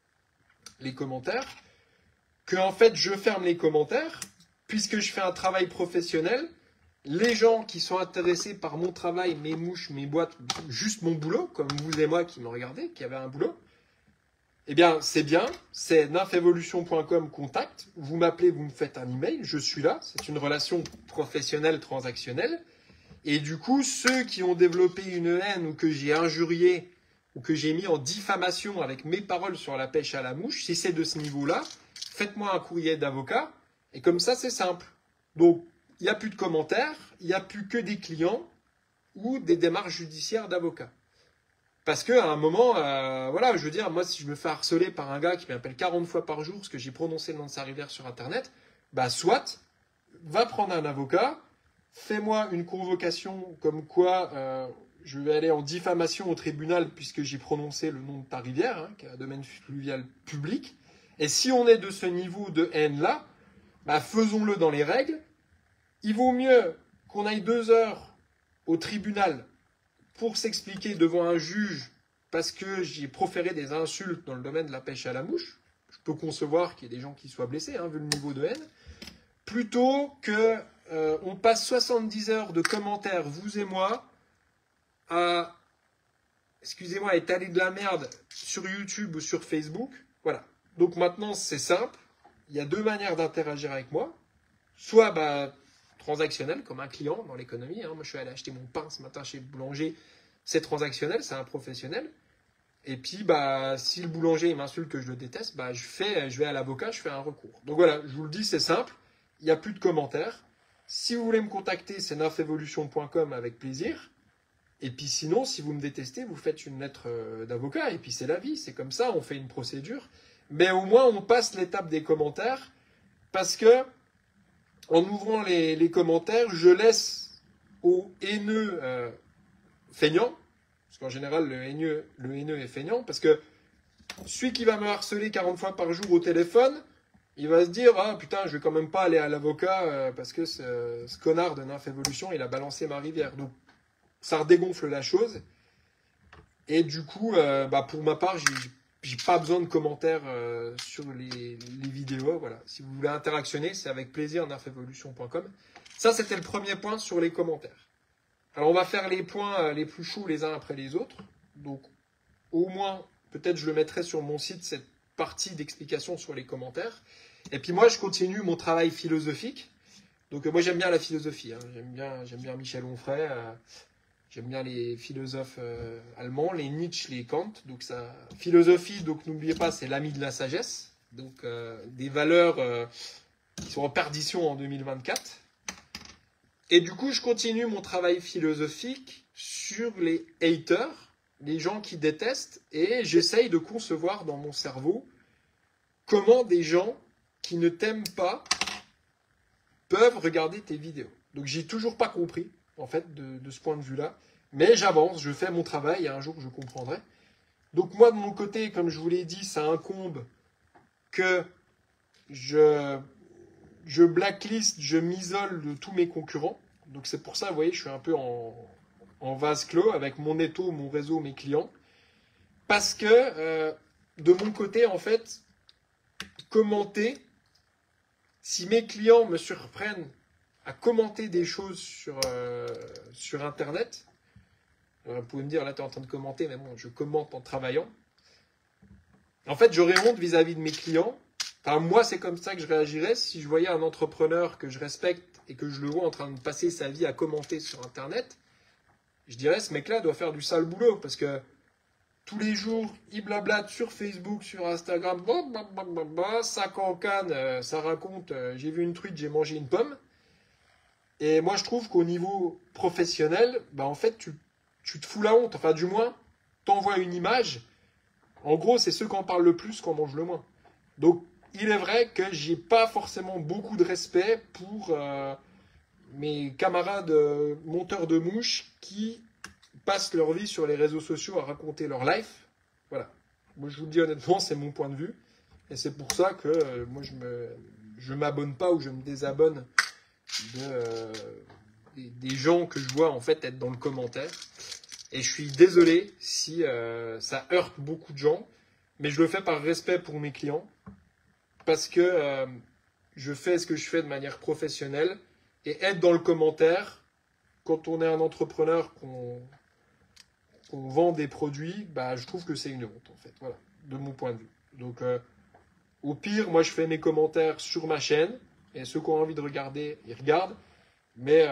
les commentaires, que en fait je ferme les commentaires puisque je fais un travail professionnel. Les gens qui sont intéressés par mon travail, mes mouches, mes boîtes, juste mon boulot, comme vous et moi qui me regardez, qui avaient un boulot, eh bien, c'est bien, c'est nymphevolution.com contact, vous m'appelez, vous me faites un email, je suis là, c'est une relation professionnelle transactionnelle. Et du coup, ceux qui ont développé une haine ou que j'ai injurié ou que j'ai mis en diffamation avec mes paroles sur la pêche à la mouche, si c'est de ce niveau-là, faites-moi un courrier d'avocat et comme ça, c'est simple. Donc, il n'y a plus de commentaires, il n'y a plus que des clients ou des démarches judiciaires d'avocats. Parce qu'à un moment, voilà, je veux dire, moi, si je me fais harceler par un gars qui m'appelle 40 fois par jour parce que j'ai prononcé le nom de sa rivière sur Internet, bah, soit, va prendre un avocat, fais-moi une convocation comme quoi je vais aller en diffamation au tribunal puisque j'ai prononcé le nom de ta rivière, hein, qui est un domaine fluvial public. Et si on est de ce niveau de haine-là, bah, faisons-le dans les règles. Il vaut mieux qu'on aille 2 heures au tribunal pour s'expliquer devant un juge parce que j'ai proféré des insultes dans le domaine de la pêche à la mouche. Je peux concevoir qu'il y ait des gens qui soient blessés, hein, vu le niveau de haine. Plutôt que on passe 70 heures de commentaires, vous et moi, à, excusez-moi, étaler de la merde sur YouTube ou sur Facebook. Voilà. Donc maintenant, c'est simple. Il y a 2 manières d'interagir avec moi. Soit transactionnel, comme un client dans l'économie. Hein. Moi, je suis allé acheter mon pain ce matin chez le boulanger. C'est transactionnel, c'est un professionnel. Et puis, si le boulanger m'insulte que je le déteste, je vais à l'avocat, je fais un recours. Donc voilà, je vous le dis, c'est simple. Il n'y a plus de commentaires. Si vous voulez me contacter, c'est nymphevolution.com avec plaisir. Et puis sinon, si vous me détestez, vous faites une lettre d'avocat. Et puis c'est la vie, c'est comme ça, on fait une procédure. Mais au moins, on passe l'étape des commentaires parce que en ouvrant les commentaires, je laisse aux haineux feignants, parce qu'en général, le haineux est feignant, parce que celui qui va me harceler 40 fois par jour au téléphone, il va se dire « Ah putain, je vais quand même pas aller à l'avocat parce que ce connard de Nymph Evolution, il a balancé ma rivière. » Donc, ça redégonfle la chose. Et du coup, pour ma part, j'ai pas besoin de commentaires sur les vidéos. Voilà. Si vous voulez interactionner, c'est avec plaisir, nymphevolution.com. Ça, c'était le premier point sur les commentaires. Alors, on va faire les points les plus chauds les uns après les autres. Donc, au moins, peut-être je le mettrai sur mon site, cette partie d'explication sur les commentaires. Et puis moi, je continue mon travail philosophique. Donc, moi, j'aime bien la philosophie. Hein. J'aime bien Michel Onfray. J'aime bien les philosophes allemands, les Nietzsche, les Kant. Donc, philosophie, donc n'oubliez pas, c'est l'ami de la sagesse. Donc, des valeurs qui sont en perdition en 2024. Et du coup, je continue mon travail philosophique sur les haters, les gens qui détestent, et j'essaye de concevoir dans mon cerveau comment des gens qui ne t'aiment pas peuvent regarder tes vidéos. Donc, j'ai toujours pas compris, en fait, de ce point de vue-là. Mais j'avance, je fais mon travail, et un jour, je comprendrai. Donc, moi, de mon côté, comme je vous l'ai dit, ça incombe que je blacklist, je m'isole de tous mes concurrents. Donc, c'est pour ça, vous voyez, je suis un peu en vase clos avec mon étau, mon réseau, mes clients. Parce que, de mon côté, en fait, commenter, si mes clients me surprennent à commenter des choses sur Internet, Alors, vous pouvez me dire, là, tu es en train de commenter, mais bon, je commente en travaillant. En fait, j'aurais honte vis-à-vis de mes clients. Enfin, moi, c'est comme ça que je réagirais si je voyais un entrepreneur que je respecte et que je le vois en train de passer sa vie à commenter sur Internet. Je dirais, ce mec-là doit faire du sale boulot parce que tous les jours, il blablate sur Facebook, sur Instagram, ça cancane, ça raconte, j'ai vu une truite, j'ai mangé une pomme. Et moi, je trouve qu'au niveau professionnel, bah, en fait, tu te fous la honte. Enfin, du moins, t'envoies une image. En gros, c'est ceux qui en parlent le plus qui en mangent le moins. Donc, il est vrai que j'ai pas forcément beaucoup de respect pour mes camarades monteurs de mouches qui passent leur vie sur les réseaux sociaux à raconter leur life. Voilà. Moi, je vous le dis honnêtement, c'est mon point de vue. Et c'est pour ça que moi, je m'abonne pas ou je me désabonne des gens que je vois en fait être dans le commentaire. Et je suis désolé si ça heurte beaucoup de gens, mais je le fais par respect pour mes clients, parce que je fais ce que je fais de manière professionnelle, et être dans le commentaire, quand on est un entrepreneur, qu'on vend des produits, bah, je trouve que c'est une honte, en fait, voilà, de mon point de vue. Donc, au pire, moi, je fais mes commentaires sur ma chaîne, et ceux qui ont envie de regarder, ils regardent. Mais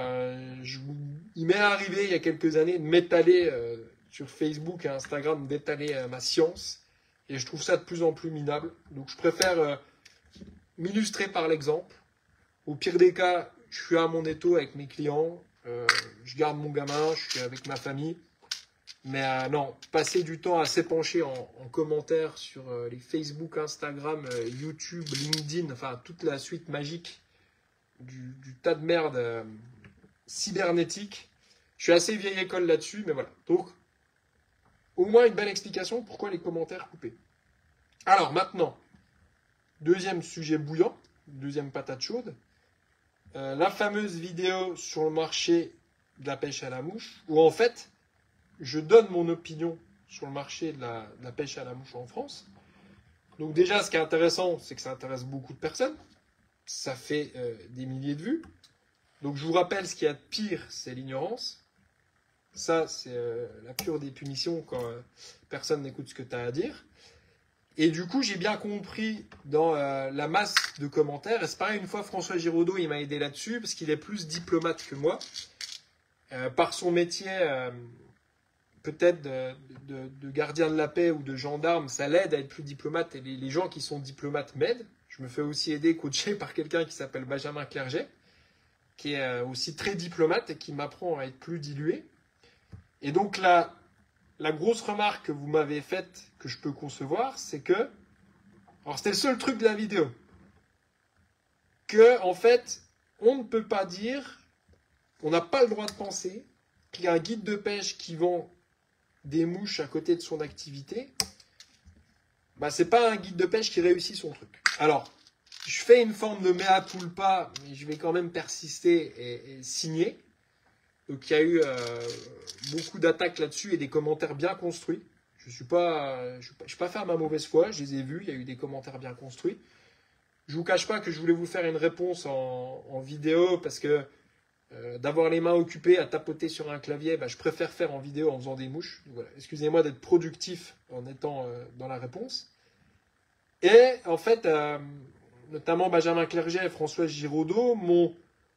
il m'est arrivé il y a quelques années de m'étaler sur Facebook et Instagram, d'étaler ma science. Et je trouve ça de plus en plus minable. Donc je préfère m'illustrer par l'exemple. Au pire des cas, je suis à mon étau avec mes clients. Je garde mon gamin, je suis avec ma famille. Mais non, passer du temps à s'épancher en commentaire sur les Facebook, Instagram, YouTube, LinkedIn, enfin toute la suite magique du tas de merde cybernétique. Je suis assez vieille école là-dessus, mais voilà. Donc, au moins une belle explication pourquoi les commentaires coupés. Alors maintenant, deuxième sujet bouillant, deuxième patate chaude, la fameuse vidéo sur le marché de la pêche à la mouche, où en fait, je donne mon opinion sur le marché de la pêche à la mouche en France. Donc déjà, ce qui est intéressant, c'est que ça intéresse beaucoup de personnes. Ça fait des milliers de vues. Donc je vous rappelle, ce qu'il y a de pire, c'est l'ignorance. Ça, c'est la pure des punitions quand personne n'écoute ce que tu as à dire. Et du coup, j'ai bien compris dans la masse de commentaires, et c'est pareil, une fois François Giraudot, il m'a aidé là-dessus, parce qu'il est plus diplomate que moi. Par son métier, peut-être de gardien de la paix ou de gendarme, ça l'aide à être plus diplomate, et les gens qui sont diplomates m'aident. Je me fais aussi aider, coacher par quelqu'un qui s'appelle Benjamin Clerget, qui est aussi très diplomate et qui m'apprend à être plus dilué. Et donc la grosse remarque que vous m'avez faite, que je peux concevoir, c'est que, alors c'était le seul truc de la vidéo, que en fait, on ne peut pas dire, on n'a pas le droit de penser qu'il y a un guide de pêche qui vend des mouches à côté de son activité, bah c'est pas un guide de pêche qui réussit son truc. Alors, je fais une forme de mea culpa, mais je vais quand même persister et signer. Donc il y a eu beaucoup d'attaques là-dessus et des commentaires bien construits. Je ne suis pas faire ma mauvaise foi, je les ai vus, il y a eu des commentaires bien construits. Je ne vous cache pas que je voulais vous faire une réponse en vidéo parce que d'avoir les mains occupées à tapoter sur un clavier, bah, je préfère faire en vidéo en faisant des mouches. Donc, voilà. Excusez-moi d'être productif en étant dans la réponse. Et en fait, notamment Benjamin Clerget et François Giraudot m'ont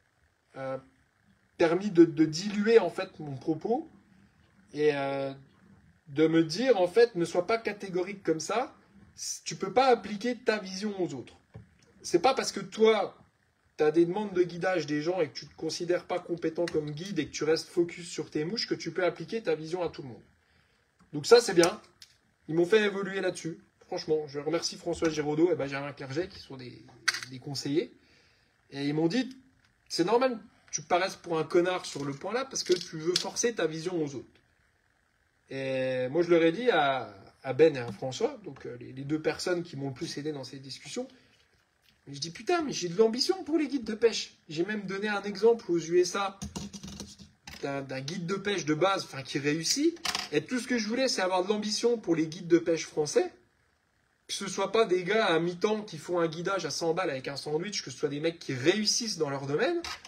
permis de diluer en fait mon propos et de me dire en fait ne sois pas catégorique comme ça, tu peux pas appliquer ta vision aux autres. C'est pas parce que toi tu as des demandes de guidage des gens et que tu te considères pas compétent comme guide et que tu restes focus sur tes mouches que tu peux appliquer ta vision à tout le monde. Donc ça c'est bien, ils m'ont fait évoluer là-dessus. Franchement, je remercie François Giraudot et Benjamin Clerget qui sont des conseillers et ils m'ont dit c'est normal tu paraisses pour un connard sur le point là parce que tu veux forcer ta vision aux autres. Et moi je leur ai dit à Ben et à François, donc les deux personnes qui m'ont le plus aidé dans ces discussions, je dis putain mais j'ai de l'ambition pour les guides de pêche. J'ai même donné un exemple aux USA d'un guide de pêche de base, enfin qui réussit. Et tout ce que je voulais c'est avoir de l'ambition pour les guides de pêche français. Que ce soit pas des gars à mi-temps qui font un guidage à 100 balles avec un sandwich, que ce soit des mecs qui réussissent dans leur domaine.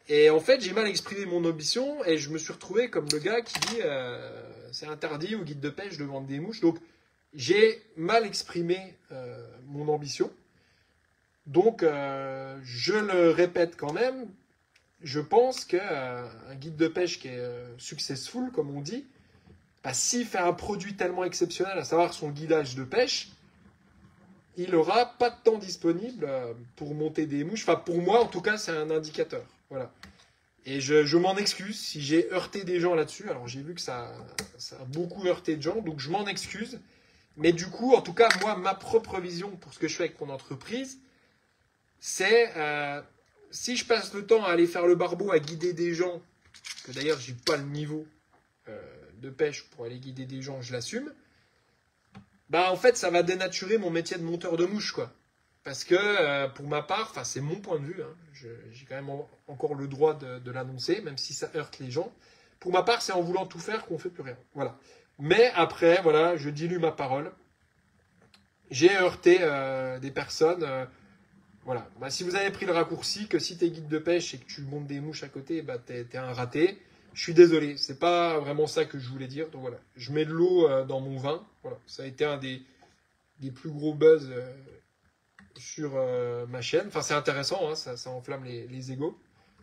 Et en fait, j'ai mal exprimé mon ambition et je me suis retrouvé comme le gars qui dit c'est interdit au guide de pêche de vendre des mouches. Donc, j'ai mal exprimé mon ambition. Donc, je le répète quand même. Je pense qu'un guide de pêche qui est successful, comme on dit, bah, s'il fait un produit tellement exceptionnel, à savoir son guidage de pêche, il n'aura pas de temps disponible pour monter des mouches. Enfin, pour moi, en tout cas, c'est un indicateur. Voilà. Et je m'en excuse si j'ai heurté des gens là-dessus. Alors, j'ai vu que ça a beaucoup heurté de gens, donc je m'en excuse. Mais du coup, en tout cas, moi, ma propre vision pour ce que je fais avec mon entreprise, c'est si je passe le temps à aller faire le barbeau, à guider des gens, que d'ailleurs, j'ai pas le niveau de pêche pour aller guider des gens, je l'assume, bah en fait, ça va dénaturer mon métier de monteur de mouches, quoi. Parce que pour ma part, enfin c'est mon point de vue, hein, j'ai quand même encore le droit de l'annoncer, même si ça heurte les gens. Pour ma part, c'est en voulant tout faire qu'on fait plus rien. Voilà. Mais après, voilà, je dilue ma parole. J'ai heurté des personnes. Voilà. Bah, si vous avez pris le raccourci que si tu es guide de pêche et que tu montes des mouches à côté, bah t'es un raté. Je suis désolé, c'est pas vraiment ça que je voulais dire. Donc voilà, je mets de l'eau dans mon vin. Voilà, ça a été un des plus gros buzz sur ma chaîne. Enfin, c'est intéressant, hein, ça enflamme les égos.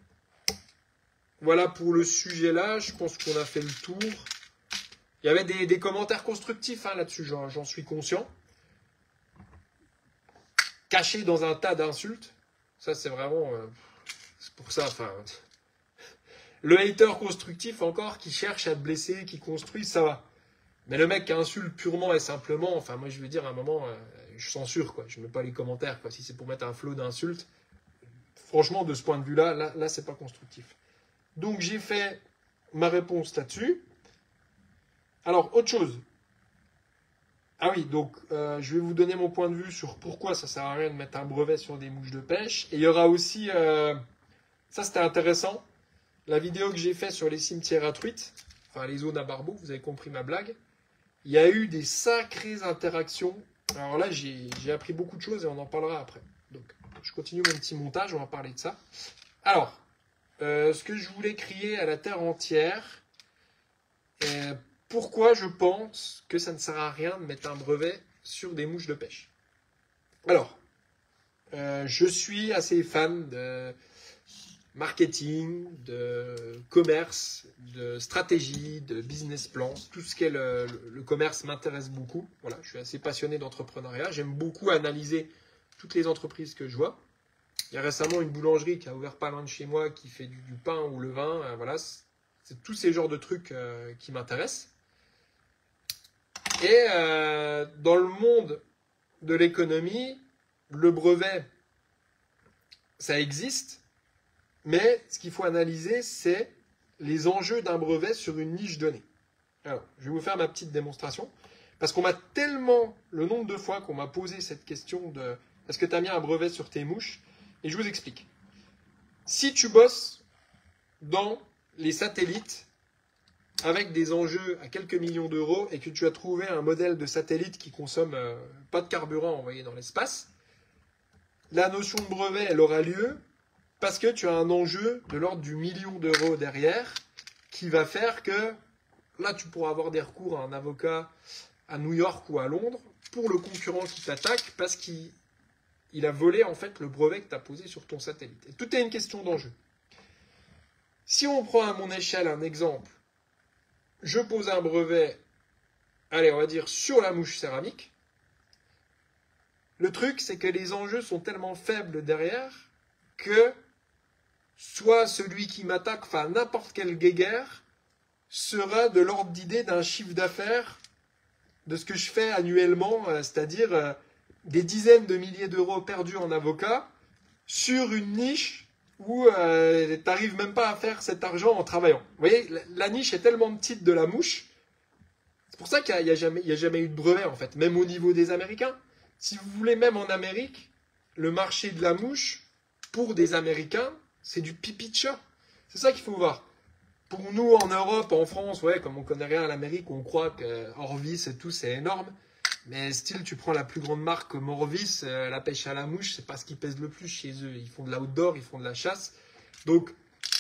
Voilà pour le sujet là, je pense qu'on a fait le tour. Il y avait des commentaires constructifs hein, là-dessus, j'en suis conscient. Caché dans un tas d'insultes, ça c'est vraiment... c'est pour ça, enfin... Le hater constructif encore, qui cherche à te blesser, qui construit, ça va. Mais le mec qui insulte purement et simplement, enfin moi je veux dire à un moment, je censure quoi, je mets pas les commentaires quoi. Si c'est pour mettre un flot d'insultes, franchement de ce point de vue-là, là c'est pas constructif. Donc j'ai fait ma réponse là-dessus. Alors autre chose. Ah oui, donc je vais vous donner mon point de vue sur pourquoi ça sert à rien de mettre un brevet sur des mouches de pêche. Et il y aura aussi, ça c'était intéressant, la vidéo que j'ai faite sur les cimetières à truites, enfin les zones à barbeau, vous avez compris ma blague. Il y a eu des sacrées interactions. Alors là, j'ai appris beaucoup de choses et on en parlera après. Donc, je continue mon petit montage, on va parler de ça. Alors, ce que je voulais crier à la terre entière, pourquoi je pense que ça ne sert à rien de mettre un brevet sur des mouches de pêche. Alors, je suis assez fan de marketing, de commerce, de stratégie, de business plan. Tout ce qui est le commerce m'intéresse beaucoup. Voilà, je suis assez passionné d'entrepreneuriat. J'aime beaucoup analyser toutes les entreprises que je vois. Il y a récemment une boulangerie qui a ouvert pas loin de chez moi qui fait du pain ou le vin. Voilà, c'est tous ces genres de trucs qui m'intéressent. Et dans le monde de l'économie, le brevet, ça existe. Mais ce qu'il faut analyser, c'est les enjeux d'un brevet sur une niche donnée. Alors, je vais vous faire ma petite démonstration. Parce qu'on m'a tellement, le nombre de fois qu'on m'a posé cette question de est-ce que tu as mis un brevet sur tes mouches? Et je vous explique. Si tu bosses dans les satellites avec des enjeux à quelques millions d'euros et que tu as trouvé un modèle de satellite qui consomme pas de carburant envoyé dans l'espace, la notion de brevet, elle aura lieu parce que tu as un enjeu de l'ordre du million d'euros derrière qui va faire que là, tu pourras avoir des recours à un avocat à New York ou à Londres pour le concurrent qui t'attaque parce qu'il a volé en fait le brevet que tu as posé sur ton satellite. Et tout est une question d'enjeu. Si on prend à mon échelle un exemple, je pose un brevet, allez, on va dire sur la mouche céramique. Le truc, c'est que les enjeux sont tellement faibles derrière que soit celui qui m'attaque, enfin n'importe quel guéguerre, sera de l'ordre d'idée d'un chiffre d'affaires de ce que je fais annuellement, c'est-à-dire des dizaines de milliers d'euros perdus en avocat sur une niche où tu n'arrives même pas à faire cet argent en travaillant. Vous voyez, la niche est tellement petite de la mouche, c'est pour ça qu'il n'y a jamais eu de brevet en fait, même au niveau des Américains. Si vous voulez, même en Amérique, le marché de la mouche, pour des Américains, c'est du pipi de chat. C'est ça qu'il faut voir. Pour nous, en Europe, en France, ouais, comme on connaît rien à l'Amérique, on croit qu'Orvis et tout, c'est énorme. Mais style, tu prends la plus grande marque comme Orvis, la pêche à la mouche, c'est pas ce qui pèse le plus chez eux. Ils font de l'outdoor, ils font de la chasse. Donc,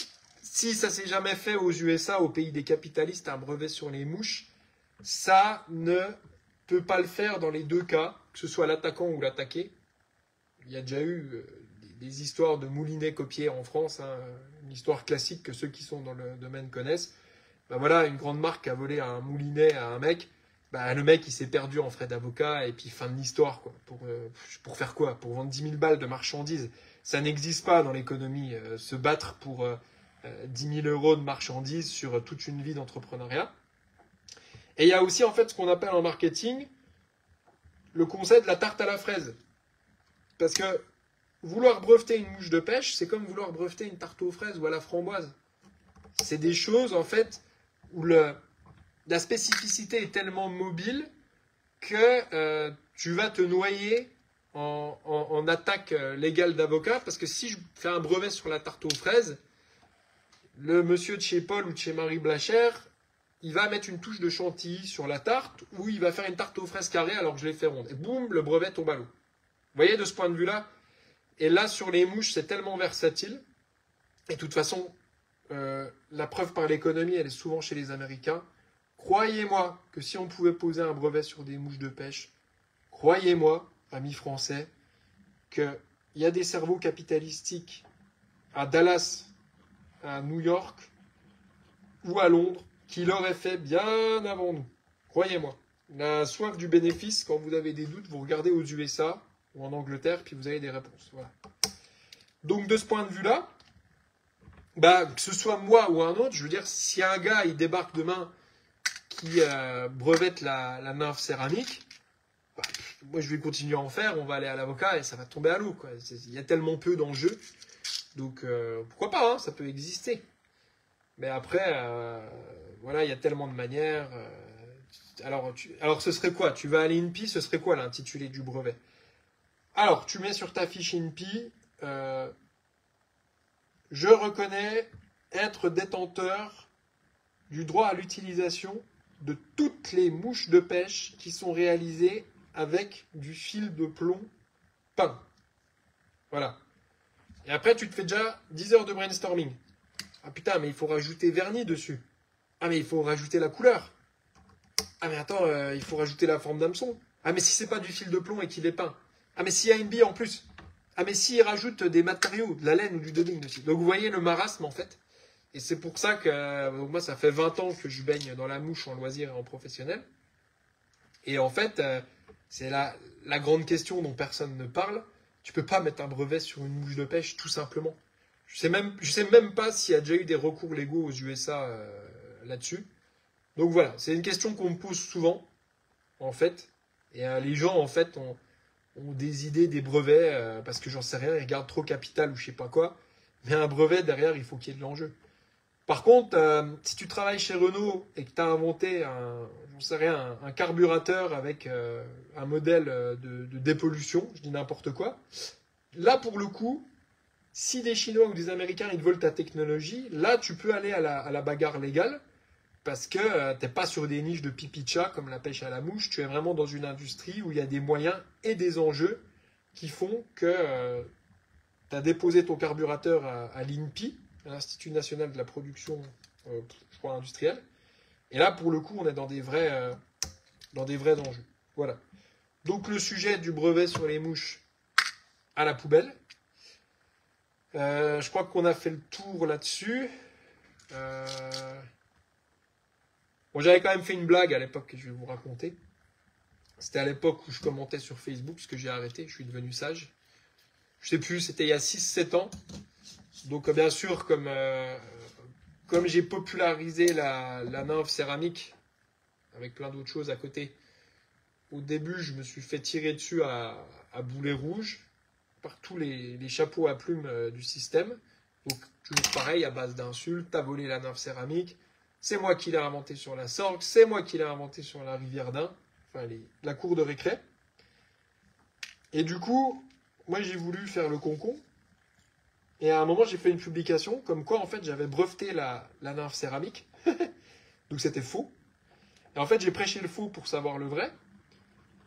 Si ça s'est jamais fait aux USA, au pays des capitalistes, un brevet sur les mouches, ça ne peut pas le faire dans les deux cas, que ce soit l'attaquant ou l'attaqué. Il y a déjà eu des histoires de moulinets copiés en France, hein, une histoire classique que ceux qui sont dans le domaine connaissent. Ben voilà, une grande marque a volé un moulinet à un mec. Ben, le mec, il s'est perdu en frais d'avocat et puis fin de l'histoire, quoi. Pour faire quoi? Pour vendre 10 000 balles de marchandises. Ça n'existe pas dans l'économie. Se battre pour 10 000 euros de marchandises sur toute une vie d'entrepreneuriat. Et il y a aussi en fait ce qu'on appelle en marketing le concept de la tarte à la fraise. Parce que vouloir breveter une mouche de pêche, c'est comme vouloir breveter une tarte aux fraises ou à la framboise. C'est des choses en fait où la spécificité est tellement mobile que tu vas te noyer en attaque légale d'avocat. Parce que si je fais un brevet sur la tarte aux fraises, le monsieur de chez Paul ou de chez Marie Blachère, il va mettre une touche de chantilly sur la tarte ou il va faire une tarte aux fraises carrée alors que je l'ai fait ronde. Et boum, le brevet tombe à l'eau. Vous voyez de ce point de vue-là? Et là, sur les mouches, c'est tellement versatile. Et de toute façon, la preuve par l'économie, elle est souvent chez les Américains. Croyez-moi que si on pouvait poser un brevet sur des mouches de pêche, croyez-moi, amis français, qu'il y a des cerveaux capitalistiques à Dallas, à New York ou à Londres qui l'auraient fait bien avant nous. Croyez-moi. La soif du bénéfice, quand vous avez des doutes, vous regardez aux USA ou en Angleterre, puis vous avez des réponses. Voilà. Donc de ce point de vue-là, que ce soit moi ou un autre, je veux dire, si un gars il débarque demain qui brevette la nymphe céramique, moi je vais continuer à en faire, on va aller à l'avocat et ça va tomber à l'eau. Il y a tellement peu d'enjeux, donc pourquoi pas, hein, ça peut exister. Mais après, voilà, il y a tellement de manières. Alors ce serait quoi? Tu vas à l'INPI, ce serait quoi l'intitulé du brevet? Alors, tu mets sur ta fiche INPI, je reconnais être détenteur du droit à l'utilisation de toutes les mouches de pêche qui sont réalisées avec du fil de plomb peint. Voilà. Et après, tu te fais déjà 10 heures de brainstorming. Ah putain, mais il faut rajouter vernis dessus. Ah, mais il faut rajouter la couleur. Ah, mais attends, il faut rajouter la forme d'hameçon. Ah, mais si c'est pas du fil de plomb et qu'il est peint. Ah, mais s'il y a une bille en plus. Ah, mais s'il rajoute des matériaux, de la laine ou du dubbing dessus. Donc, vous voyez le marasme, en fait. Et c'est pour ça que moi, ça fait 20 ans que je baigne dans la mouche en loisir et en professionnel. Et en fait, c'est la grande question dont personne ne parle. Tu peux pas mettre un brevet sur une mouche de pêche, tout simplement. Je sais même pas s'il y a déjà eu des recours légaux aux USA là-dessus. Donc voilà, c'est une question qu'on me pose souvent, en fait. Et les gens, en fait, ont des idées, des brevets, parce que j'en sais rien, ils regardent trop Capital ou je sais pas quoi. Mais un brevet, derrière, il faut qu'il y ait de l'enjeu. Par contre, si tu travailles chez Renault et que tu as inventé j'en sais rien, un carburateur avec un modèle de dépollution, je dis n'importe quoi, là, pour le coup, si des Chinois ou des Américains ils veulent ta technologie, là tu peux aller à la bagarre légale parce que tu n'es pas sur des niches de pipi de chat comme la pêche à la mouche, tu es vraiment dans une industrie où il y a des moyens et des enjeux qui font que tu as déposé ton carburateur à l'INPI, à l'Institut National de la Production je crois, industrielle. Et là pour le coup on est dans des vrais enjeux. Voilà. Donc le sujet du brevet sur les mouches à la poubelle. Je crois qu'on a fait le tour là-dessus. Bon, j'avais quand même fait une blague à l'époque que je vais vous raconter. C'était à l'époque où je commentais sur Facebook, ce que j'ai arrêté, je suis devenu sage. Je sais plus, c'était il y a 6-7 ans. Donc bien sûr, comme j'ai popularisé la nymphe céramique, avec plein d'autres choses à côté, au début je me suis fait tirer dessus à boulet rouge par tous les chapeaux à plumes du système. Donc, toujours pareil, à base d'insultes, t'as volé la nymphe céramique, c'est moi qui l'ai inventé sur la Sorgue, c'est moi qui l'ai inventé sur la rivière d'Ain, enfin, la cour de récré. Et du coup, moi, j'ai voulu faire le concon. Et à un moment, j'ai fait une publication comme quoi, en fait, j'avais breveté la nymphe céramique. Donc, c'était faux. Et en fait, j'ai prêché le faux pour savoir le vrai.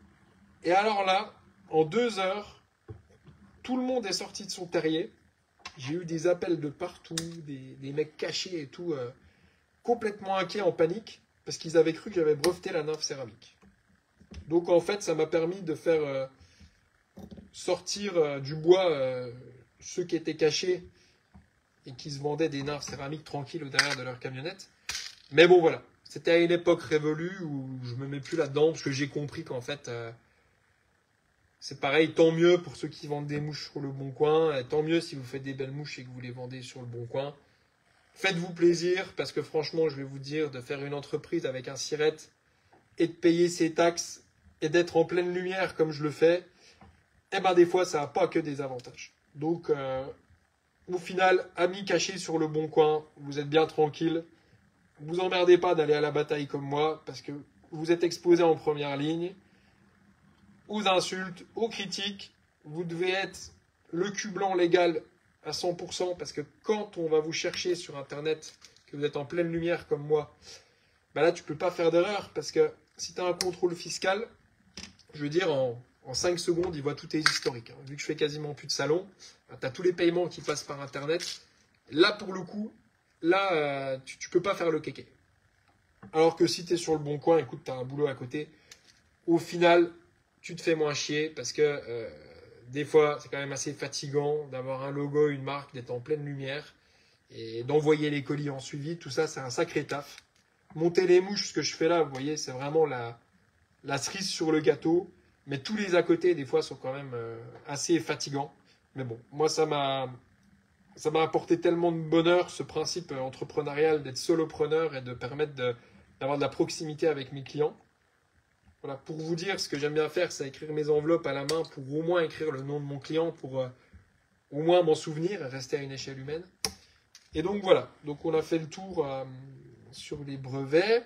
Et alors là, en 2 heures, tout le monde est sorti de son terrier J'ai eu des appels de partout, des mecs cachés et tout, complètement inquiets, en panique, parce qu'ils avaient cru que j'avais breveté la nymphe céramique. Donc en fait, ça m'a permis de faire sortir du bois ceux qui étaient cachés et qui se vendaient des nymphes céramiques tranquilles au derrière de leur camionnette. Mais bon, voilà. C'était à une époque révolue où je me mets plus là-dedans parce que j'ai compris qu'en fait, c'est pareil, tant mieux pour ceux qui vendent des mouches sur le bon coin, et tant mieux si vous faites des belles mouches et que vous les vendez sur le bon coin. Faites-vous plaisir parce que franchement, je vais vous dire, de faire une entreprise avec un sirette et de payer ses taxes et d'être en pleine lumière comme je le fais, eh ben des fois, ça n'a pas que des avantages. Donc, au final, amis cachés sur le bon coin, vous êtes bien tranquille. Vous emmerdez pas d'aller à la bataille comme moi, parce que vous êtes exposé en première ligne aux insultes, aux critiques. Vous devez être le cul blanc légal à 100%, parce que quand on va vous chercher sur Internet, que vous êtes en pleine lumière comme moi, bah là, tu peux pas faire d'erreur, parce que si tu as un contrôle fiscal, je veux dire, en 5 secondes, il voit tous tes historiques. Vu que je fais quasiment plus de salon, bah, tu as tous les paiements qui passent par Internet. Là, pour le coup, là, tu peux pas faire le kéké. Alors que si tu es sur le bon coin, écoute, tu as un boulot à côté, au final, tu te fais moins chier parce que des fois, c'est quand même assez fatigant d'avoir un logo, une marque, d'être en pleine lumière et d'envoyer les colis en suivi. Tout ça, c'est un sacré taf. Monter les mouches, ce que je fais là, vous voyez, c'est vraiment la cerise sur le gâteau. Mais tous les à côté, des fois, sont quand même assez fatigants. Mais bon, moi, ça m'a apporté tellement de bonheur, ce principe entrepreneurial d'être solopreneur et de permettre d'avoir de la proximité avec mes clients. Voilà, pour vous dire, ce que j'aime bien faire, c'est écrire mes enveloppes à la main pour au moins écrire le nom de mon client, pour au moins m'en souvenir et rester à une échelle humaine. Et donc voilà, donc on a fait le tour sur les brevets.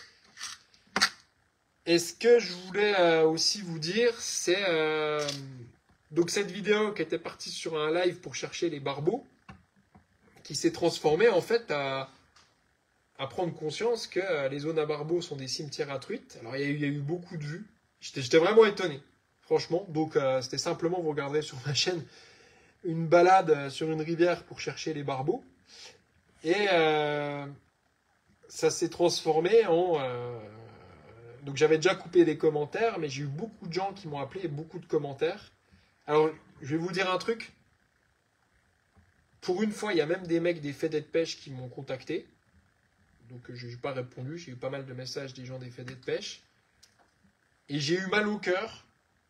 Et ce que je voulais aussi vous dire, c'est donc cette vidéo qui était partie sur un live pour chercher les barbeaux, qui s'est transformée en fait à prendre conscience que les zones à barbeaux sont des cimetières à truites. Alors il y a eu beaucoup de vues. J'étais vraiment étonné, franchement. Donc c'était simplement, vous regarderez sur ma chaîne, une balade sur une rivière pour chercher les barbeaux. Et ça s'est transformé en... donc j'avais déjà coupé des commentaires, mais j'ai eu beaucoup de gens qui m'ont appelé et beaucoup de commentaires. Alors je vais vous dire un truc. Pour une fois, il y a même des mecs des fédés de pêche qui m'ont contacté. Donc je n'ai pas répondu, j'ai eu pas mal de messages des gens des fédés de pêche. Et j'ai eu mal au cœur,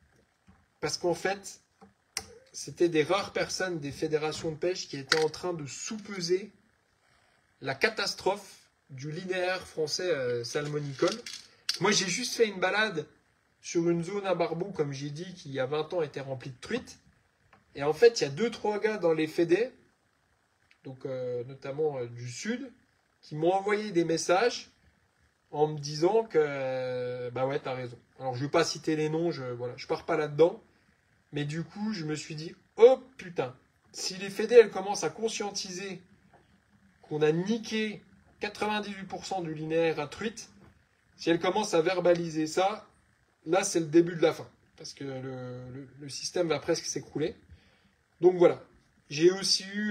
parce qu'en fait, c'était des rares personnes des fédérations de pêche qui étaient en train de sous-peser la catastrophe du linéaire français salmonicole. Moi, j'ai juste fait une balade sur une zone à barbeaux, comme j'ai dit, qui il y a 20 ans était remplie de truites. Et en fait, il y a 2-3 gars dans les fédés, donc notamment du sud, qui m'ont envoyé des messages en me disant que bah ouais, t'as raison. Alors je vais pas citer les noms, je pars pas là-dedans, mais du coup je me suis dit oh putain, si les fédés elles commencent à conscientiser qu'on a niqué 98% du linéaire à truite, si elles commencent à verbaliser ça, là c'est le début de la fin, parce que le système va presque s'écrouler. Donc voilà, j'ai aussi eu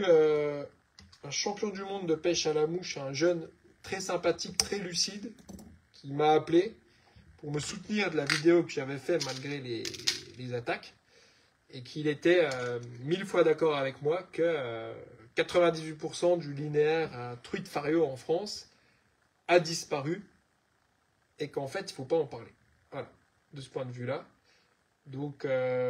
un champion du monde de pêche à la mouche, un jeune très sympathique, très lucide, qui m'a appelé pour me soutenir de la vidéo que j'avais fait malgré les attaques, et qu'il était 1000 fois d'accord avec moi que 98% du linéaire à truite fario en France a disparu, et qu'en fait il ne faut pas en parler. Voilà, de ce point de vue-là. Donc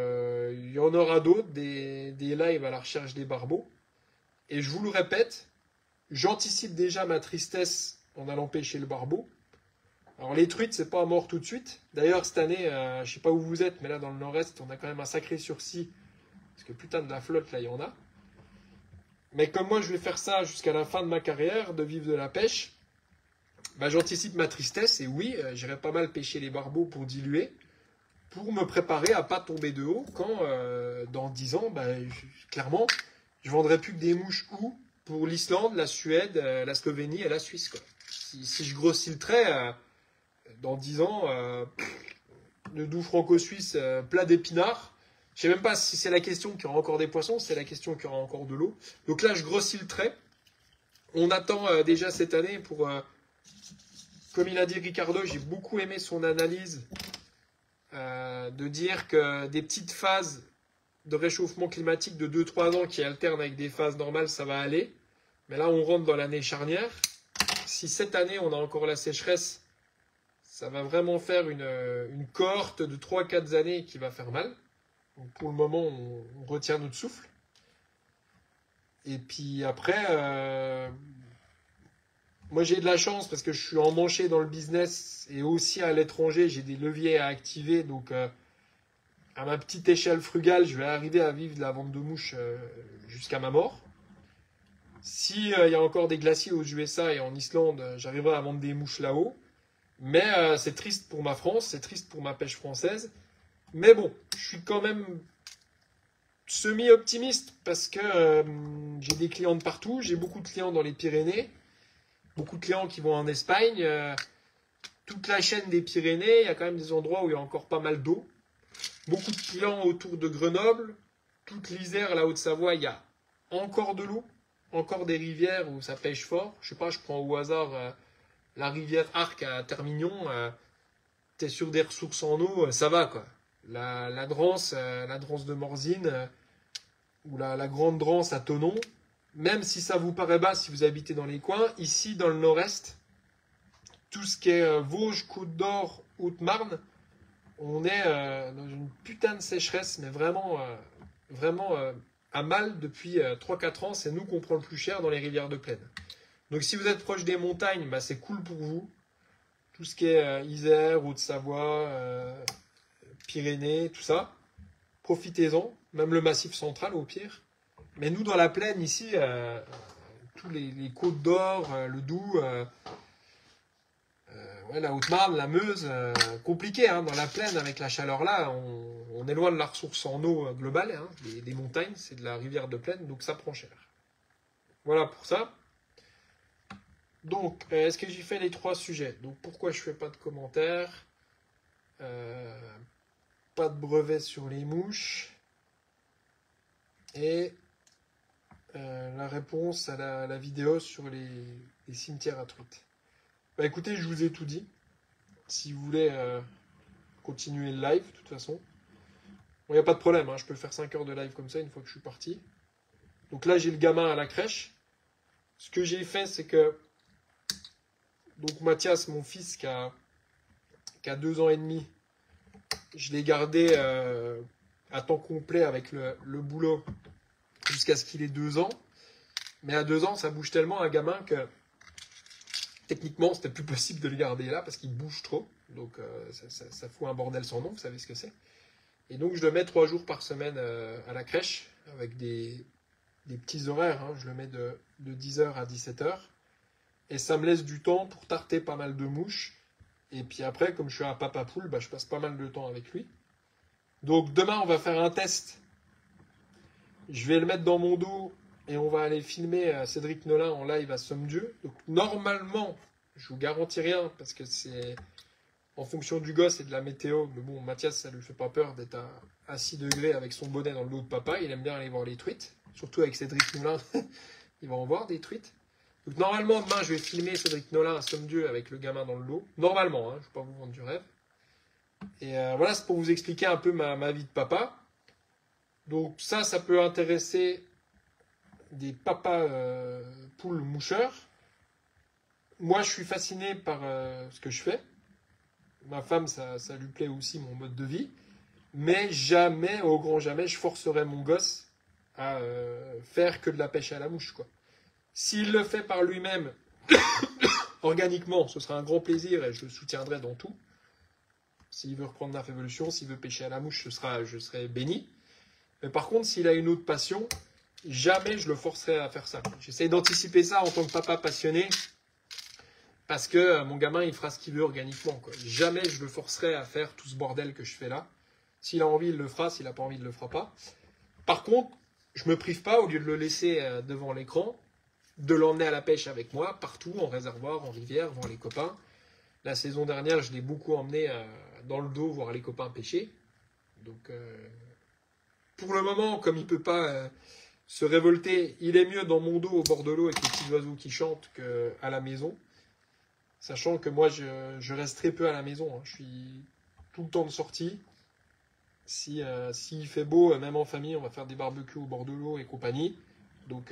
il y en aura d'autres, des lives à la recherche des barbeaux. Et je vous le répète, j'anticipe déjà ma tristesse en allant pêcher le barbeau. Alors les truites, c'est pas mort tout de suite. D'ailleurs, cette année, je sais pas où vous êtes, mais là dans le nord-est, on a quand même un sacré sursis. Parce que putain de la flotte, là, il y en a. Mais comme moi, je vais faire ça jusqu'à la fin de ma carrière, de vivre de la pêche, bah, j'anticipe ma tristesse. Et oui, j'irai pas mal pêcher les barbeaux pour diluer, pour me préparer à pas tomber de haut quand, dans 10 ans, bah, clairement, je vendrai plus que des mouches où pour l'Islande, la Suède, la Slovénie et la Suisse, quoi. Si je grossis le trait, dans 10 ans, le doux franco-suisse plat d'épinards Je sais même pas si c'est la question qu'il y aura encore des poissons, c'est la question qu'il y aura encore de l'eau. Donc là, je grossis le trait. On attend déjà cette année pour... comme il a dit Ricardo, j'ai beaucoup aimé son analyse de dire que des petites phases de réchauffement climatique de 2-3 ans qui alternent avec des phases normales, ça va aller. Mais là, on rentre dans l'année charnière. Si cette année, on a encore la sécheresse, ça va vraiment faire une cohorte de 3-4 années qui va faire mal. Donc pour le moment, on retient notre souffle. Et puis après, moi j'ai de la chance parce que je suis emmanché dans le business et aussi à l'étranger, j'ai des leviers à activer. Donc à ma petite échelle frugale, je vais arriver à vivre de la vente de mouches jusqu'à ma mort. Si y a encore des glaciers aux USA et en Islande, j'arriverai à vendre des mouches là-haut. Mais c'est triste pour ma France, c'est triste pour ma pêche française. Mais bon, je suis quand même semi-optimiste parce que j'ai des clients de partout. J'ai beaucoup de clients dans les Pyrénées, beaucoup de clients qui vont en Espagne. Toute la chaîne des Pyrénées, il y a quand même des endroits où il y a encore pas mal d'eau. Beaucoup de clients autour de Grenoble. Toute l'Isère, la Haute-Savoie, il y a encore de l'eau. Encore des rivières où ça pêche fort. Je sais pas, je prends au hasard la rivière Arc à Termignon. T'es sur des ressources en eau, ça va quoi. La Drance de Morzine ou la Grande Drance à Thonon, même si ça vous paraît bas si vous habitez dans les coins, ici dans le nord-est, tout ce qui est Vosges, Côte d'Or, Haute-Marne, on est dans une putain de sécheresse, mais vraiment à mal depuis 3-4 ans. C'est nous qu'on prend le plus cher dans les rivières de plaine. Donc si vous êtes proche des montagnes, bah, c'est cool pour vous. Tout ce qui est Isère, Haute-Savoie, Pyrénées, tout ça. Profitez-en, même le Massif central au pire. Mais nous, dans la plaine, ici, tous les Côtes d'Or, le Doubs, ouais, la Haute-Marne, la Meuse, compliqué, hein, dans la plaine, avec la chaleur là, on est loin de la ressource en eau globale, hein, des montagnes, c'est de la rivière de plaine, donc ça prend cher. Voilà pour ça. Donc, est-ce que j'ai fait les 3 sujets? Donc, pourquoi je fais pas de commentaires? Pas de brevet sur les mouches. Et la réponse à la vidéo sur les cimetières à truites. Bah écoutez, je vous ai tout dit. Si vous voulez continuer le live, de toute façon. Bon, il n'y a pas de problème, hein, je peux faire 5 heures de live comme ça une fois que je suis parti. Donc là, j'ai le gamin à la crèche. Ce que j'ai fait, c'est que donc Mathias, mon fils qui a 2 ans et demi, je l'ai gardé à temps complet avec le boulot jusqu'à ce qu'il ait 2 ans. Mais à 2 ans, ça bouge tellement un gamin que techniquement, c'était plus possible de le garder là parce qu'il bouge trop. Donc ça fout un bordel sans nom, vous savez ce que c'est. Et donc je le mets 3 jours par semaine à la crèche avec des petits horaires. Hein. Je le mets de 10h à 17h. Et ça me laisse du temps pour tarter pas mal de mouches. Et puis après, comme je suis un papa poule, bah, je passe pas mal de temps avec lui. Donc demain, on va faire un test. Je vais le mettre dans mon dos et on va aller filmer Cédric Nolin en live à Somme-Dieu. Donc normalement, je vous garantis rien parce que c'est en fonction du gosse et de la météo. Mais bon, Mathias, ça lui fait pas peur d'être à 6 degrés avec son bonnet dans le dos de papa. Il aime bien aller voir les truites. Surtout avec Cédric Nolin, il va en voir des truites. Donc normalement, demain, je vais filmer Cédric Nolin à Somme-Dieu avec le gamin dans le dos. Normalement, hein, je ne vais pas vous vendre du rêve. Et voilà, c'est pour vous expliquer un peu ma vie de papa. Donc ça peut intéresser des papas poules moucheurs. Moi, je suis fasciné par ce que je fais. Ma femme, ça lui plaît aussi, mon mode de vie. Mais jamais, au grand jamais, je forcerai mon gosse à faire que de la pêche à la mouche, quoi. S'il le fait par lui-même, organiquement, ce sera un grand plaisir et je le soutiendrai dans tout. S'il veut reprendre Nerf Evolution, s'il veut pêcher à la mouche, je serai béni. Mais par contre, s'il a une autre passion, jamais je le forcerai à faire ça. J'essaie d'anticiper ça en tant que papa passionné, parce que mon gamin, il fera ce qu'il veut organiquement, quoi. Jamais je le forcerai à faire tout ce bordel que je fais là. S'il a envie, il le fera. S'il n'a pas envie, il ne le fera pas. Par contre, je me prive pas, au lieu de le laisser devant l'écran, de l'emmener à la pêche avec moi, partout, en réservoir, en rivière, voir les copains. La saison dernière, je l'ai beaucoup emmené dans le dos voir les copains pêcher. Donc, pour le moment, comme il peut pas se révolter, il est mieux dans mon dos au bord de l'eau avec les petits oiseaux qui chantent qu'à la maison. Sachant que moi, je reste très peu à la maison. Hein. Je suis tout le temps de sortie. S'il fait beau, même en famille, on va faire des barbecues au bord de l'eau et compagnie. Donc,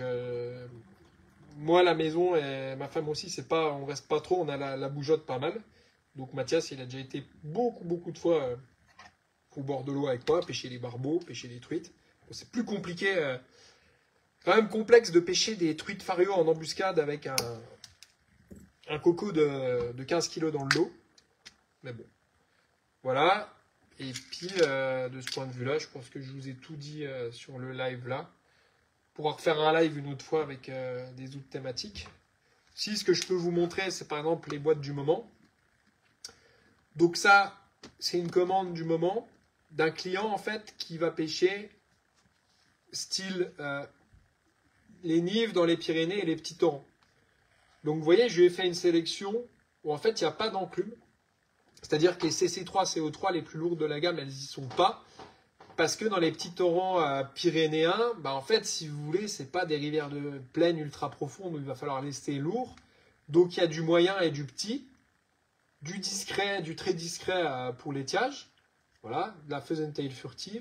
moi, la maison et ma femme aussi, c'est pas, on reste pas trop, on a la bougeotte pas mal. Donc, Mathias, il a déjà été beaucoup de fois au bord de l'eau avec moi, pêcher les barbeaux, pêcher les truites. Bon, c'est plus compliqué, quand même complexe de pêcher des truites fario en embuscade avec un coco de 15 kilos dans le dos. Mais bon, voilà. Et puis, de ce point de vue-là, je pense que je vous ai tout dit sur le live là. On pourra refaire un live une autre fois avec des autres thématiques. Si, ce que je peux vous montrer, c'est par exemple les boîtes du moment. Donc ça, c'est une commande du moment d'un client en fait qui va pêcher style les nives dans les Pyrénées et les petits torrents. Donc vous voyez, je lui ai fait une sélection où en fait il n'y a pas d'enclume. C'est-à-dire que les CC3, CO3 les plus lourdes de la gamme, elles n'y sont pas. Parce que dans les petits torrents pyrénéens, bah en fait, si vous voulez, c'est pas des rivières de plaine ultra profondes où il va falloir laisser lourd. Donc il y a du moyen et du petit, du discret, du très discret pour l'étiage. Voilà, de la Feuzentail furtive,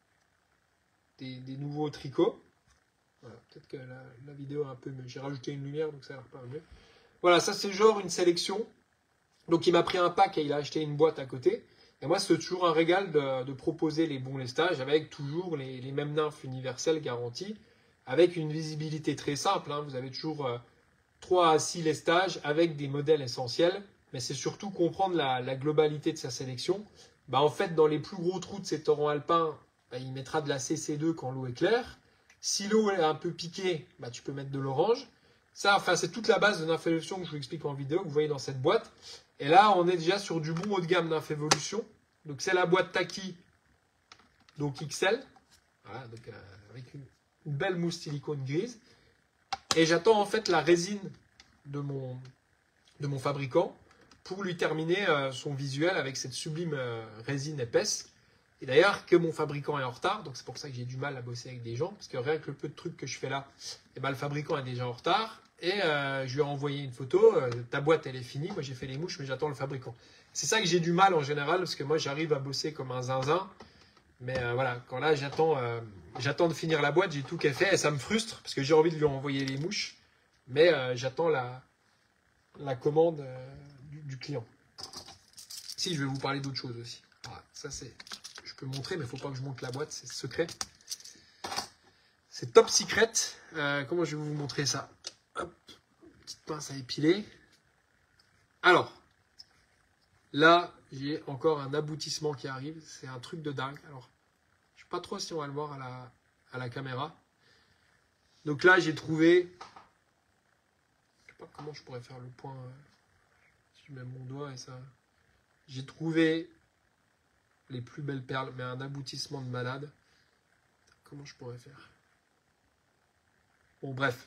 des nouveaux tricots. Voilà, peut-être que la vidéo est un peu mieux. J'ai rajouté une lumière, donc ça a l'air pas mieux. Voilà, ça c'est genre une sélection. Donc il m'a pris un pack et il a acheté une boîte à côté. Et moi, c'est toujours un régal de proposer les bons lestages avec toujours les mêmes nymphes universelles garanties, avec une visibilité très simple. Hein. Vous avez toujours 3 à 6 lestages avec des modèles essentiels, mais c'est surtout comprendre la globalité de sa sélection. Bah, en fait, dans les plus gros trous de ces torrents alpins, bah, il mettra de la CC2 quand l'eau est claire. Si l'eau est un peu piquée, bah, tu peux mettre de l'orange. Ça, enfin, c'est toute la base de Nymphévolution que je vous explique en vidéo, que vous voyez dans cette boîte. Et là, on est déjà sur du bon haut de gamme Nymphévolution. Donc, c'est la boîte Taki, donc XL. Voilà, donc, avec une belle mousse silicone grise. Et j'attends en fait la résine de mon fabricant pour lui terminer son visuel avec cette sublime résine épaisse. Et d'ailleurs, que mon fabricant est en retard, donc c'est pour ça que j'ai du mal à bosser avec des gens, parce que rien que le peu de trucs que je fais là, et ben, le fabricant est déjà en retard. Et je lui ai envoyé une photo, ta boîte elle est finie, moi j'ai fait les mouches, mais j'attends le fabricant. C'est ça que j'ai du mal en général, parce que moi j'arrive à bosser comme un zinzin. Mais voilà, quand là j'attends de finir la boîte, j'ai tout qu'à fait, et ça me frustre, parce que j'ai envie de lui envoyer les mouches. Mais j'attends la commande du client. Si, je vais vous parler d'autre chose aussi. Voilà, ça c'est... Je peux montrer, mais il ne faut pas que je montre la boîte, c'est secret. C'est top secret. Comment je vais vous montrer ça? Hop, petite pince à épiler. Alors, là, j'ai encore un aboutissement qui arrive. C'est un truc de dingue. Alors, je ne sais pas trop si on va le voir à la caméra. Donc là, j'ai trouvé... Je ne sais pas comment je pourrais faire le point. Si je mets mon doigt et ça... J'ai trouvé les plus belles perles, mais un aboutissement de malade. Comment je pourrais faire? Bon, bref.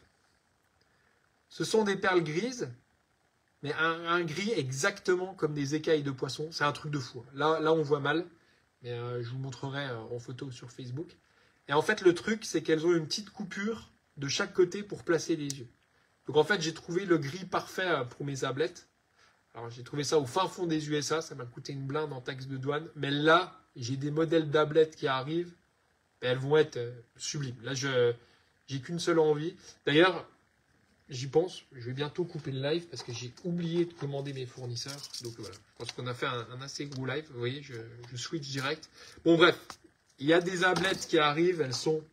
Ce sont des perles grises, mais un gris exactement comme des écailles de poisson. C'est un truc de fou. Là on voit mal, mais je vous montrerai en photo sur Facebook. Et en fait, le truc, c'est qu'elles ont une petite coupure de chaque côté pour placer les yeux. Donc en fait, j'ai trouvé le gris parfait pour mes ablettes. Alors j'ai trouvé ça au fin fond des USA, ça m'a coûté une blinde en taxe de douane. Mais là, j'ai des modèles d'ablettes qui arrivent, et elles vont être sublimes. Là, j'ai qu'une seule envie. D'ailleurs, j'y pense, je vais bientôt couper le live parce que j'ai oublié de commander mes fournisseurs. Donc voilà, je pense qu'on a fait un assez gros live. Vous voyez, je switch direct. Bon bref, il y a des ablettes qui arrivent, elles sont...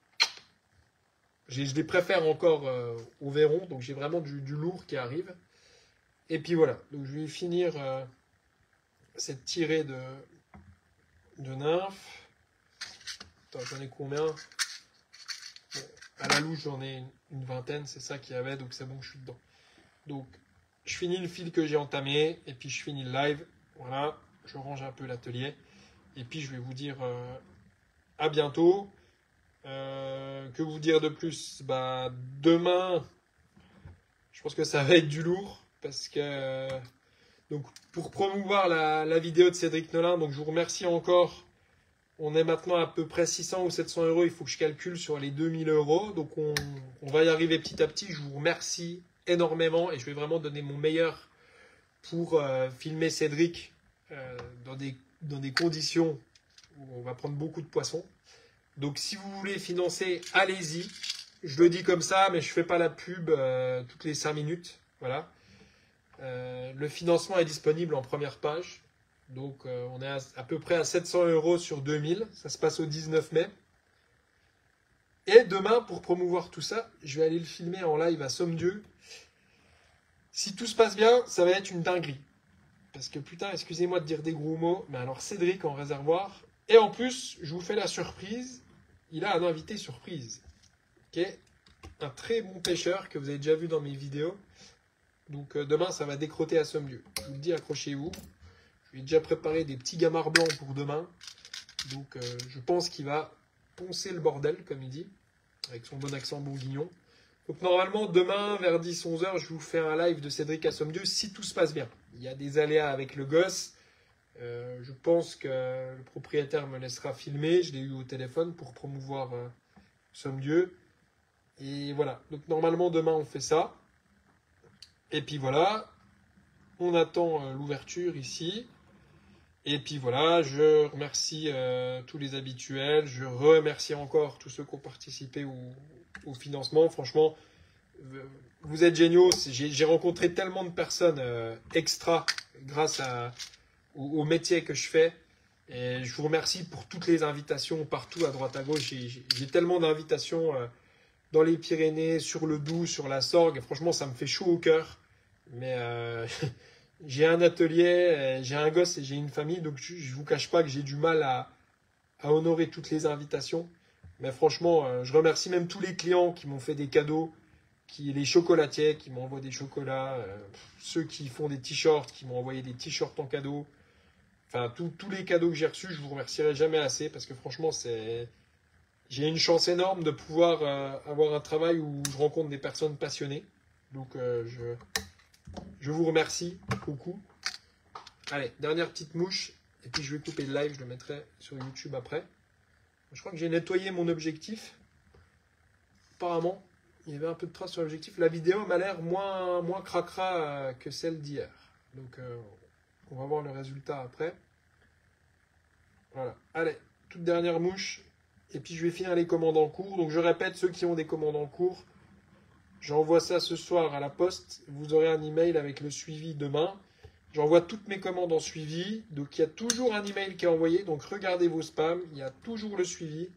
Je les préfère encore au Véron, donc j'ai vraiment du lourd qui arrive. Et puis voilà, donc je vais finir cette tirée de nymphes. Attends, j'en ai combien? Bon, à la louche, j'en ai une vingtaine, c'est ça qu'il y avait, donc c'est bon, je suis dedans. Donc, je finis le fil que j'ai entamé, et puis je finis le live. Voilà, je range un peu l'atelier. Et puis, je vais vous dire à bientôt. Que vous dire de plus? Bah, demain, je pense que ça va être du lourd, parce que... donc, pour promouvoir la vidéo de Cédric Nolin, donc je vous remercie encore On est maintenant à peu près 600 ou 700 euros. Il faut que je calcule sur les 2000 euros. Donc, on va y arriver petit à petit. Je vous remercie énormément et je vais vraiment donner mon meilleur pour filmer Cédric dans des conditions où on va prendre beaucoup de poissons. Donc, si vous voulez financer, allez-y. Je le dis comme ça, mais je ne fais pas la pub toutes les 5 minutes. Voilà. Le financement est disponible en première page. Donc, on est à peu près à 700 euros sur 2000. Ça se passe au 19 mai. Et demain, pour promouvoir tout ça, je vais aller le filmer en live à Somme-Dieu. Si tout se passe bien, ça va être une dinguerie. Parce que putain, excusez-moi de dire des gros mots, mais alors Cédric en réservoir. Et en plus, je vous fais la surprise. Il a un invité surprise. Ok, un très bon pêcheur que vous avez déjà vu dans mes vidéos. Donc demain, ça va décrotter à Somme-Dieu. Je vous le dis, accrochez-vous. Je lui ai déjà préparé des petits gamards blancs pour demain. Donc je pense qu'il va poncer le bordel, comme il dit, avec son bon accent bourguignon. Donc normalement, demain, vers 10-11 heures, je vous fais un live de Cédric à Somme-Dieu, si tout se passe bien. Il y a des aléas avec le gosse. Je pense que le propriétaire me laissera filmer. Je l'ai eu au téléphone pour promouvoir Somme-Dieu. Et voilà. Donc normalement, demain, on fait ça. Et puis voilà. On attend l'ouverture ici. Et puis voilà, je remercie tous les habituels. Je remercie encore tous ceux qui ont participé au financement. Franchement, vous êtes géniaux. J'ai rencontré tellement de personnes extra grâce au métier que je fais. Et je vous remercie pour toutes les invitations partout à droite à gauche. J'ai tellement d'invitations dans les Pyrénées, sur le Doubs, sur la Sorgue. Et franchement, ça me fait chaud au cœur. Mais j'ai un atelier, j'ai un gosse et j'ai une famille. Donc je ne vous cache pas que j'ai du mal à honorer toutes les invitations. Mais franchement, je remercie même tous les clients qui m'ont fait des cadeaux. Les chocolatiers qui m'envoient des chocolats, ceux qui font des t-shirts, qui m'ont envoyé des t-shirts en cadeau. Enfin, tous les cadeaux que j'ai reçus, je vous remercierai jamais assez parce que franchement, j'ai une chance énorme de pouvoir avoir un travail où je rencontre des personnes passionnées. Donc, je vous remercie beaucoup. Allez, dernière petite mouche et puis je vais couper le live, je le mettrai sur YouTube après. Je crois que j'ai nettoyé mon objectif. Apparemment, il y avait un peu de traces sur l'objectif. La vidéo m'a l'air moins cracra que celle d'hier. Donc, on va voir le résultat après. Voilà. Allez, toute dernière mouche. Et puis, je vais finir les commandes en cours. Donc, je répète, ceux qui ont des commandes en cours, j'envoie ça ce soir à la poste. Vous aurez un email avec le suivi demain. J'envoie toutes mes commandes en suivi. Donc, il y a toujours un email qui est envoyé. Donc, regardez vos spams. Il y a toujours le suivi.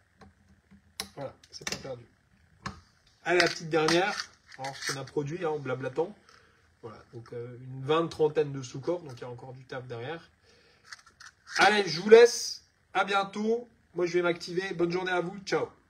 Voilà, c'est pas perdu. Allez, la petite dernière. Alors, ce qu'on a produit en blablatant. Voilà, donc une 20-30 de sous-corps. Donc, il y a encore du taf derrière. Allez, je vous laisse. À bientôt. Moi, je vais m'activer. Bonne journée à vous. Ciao.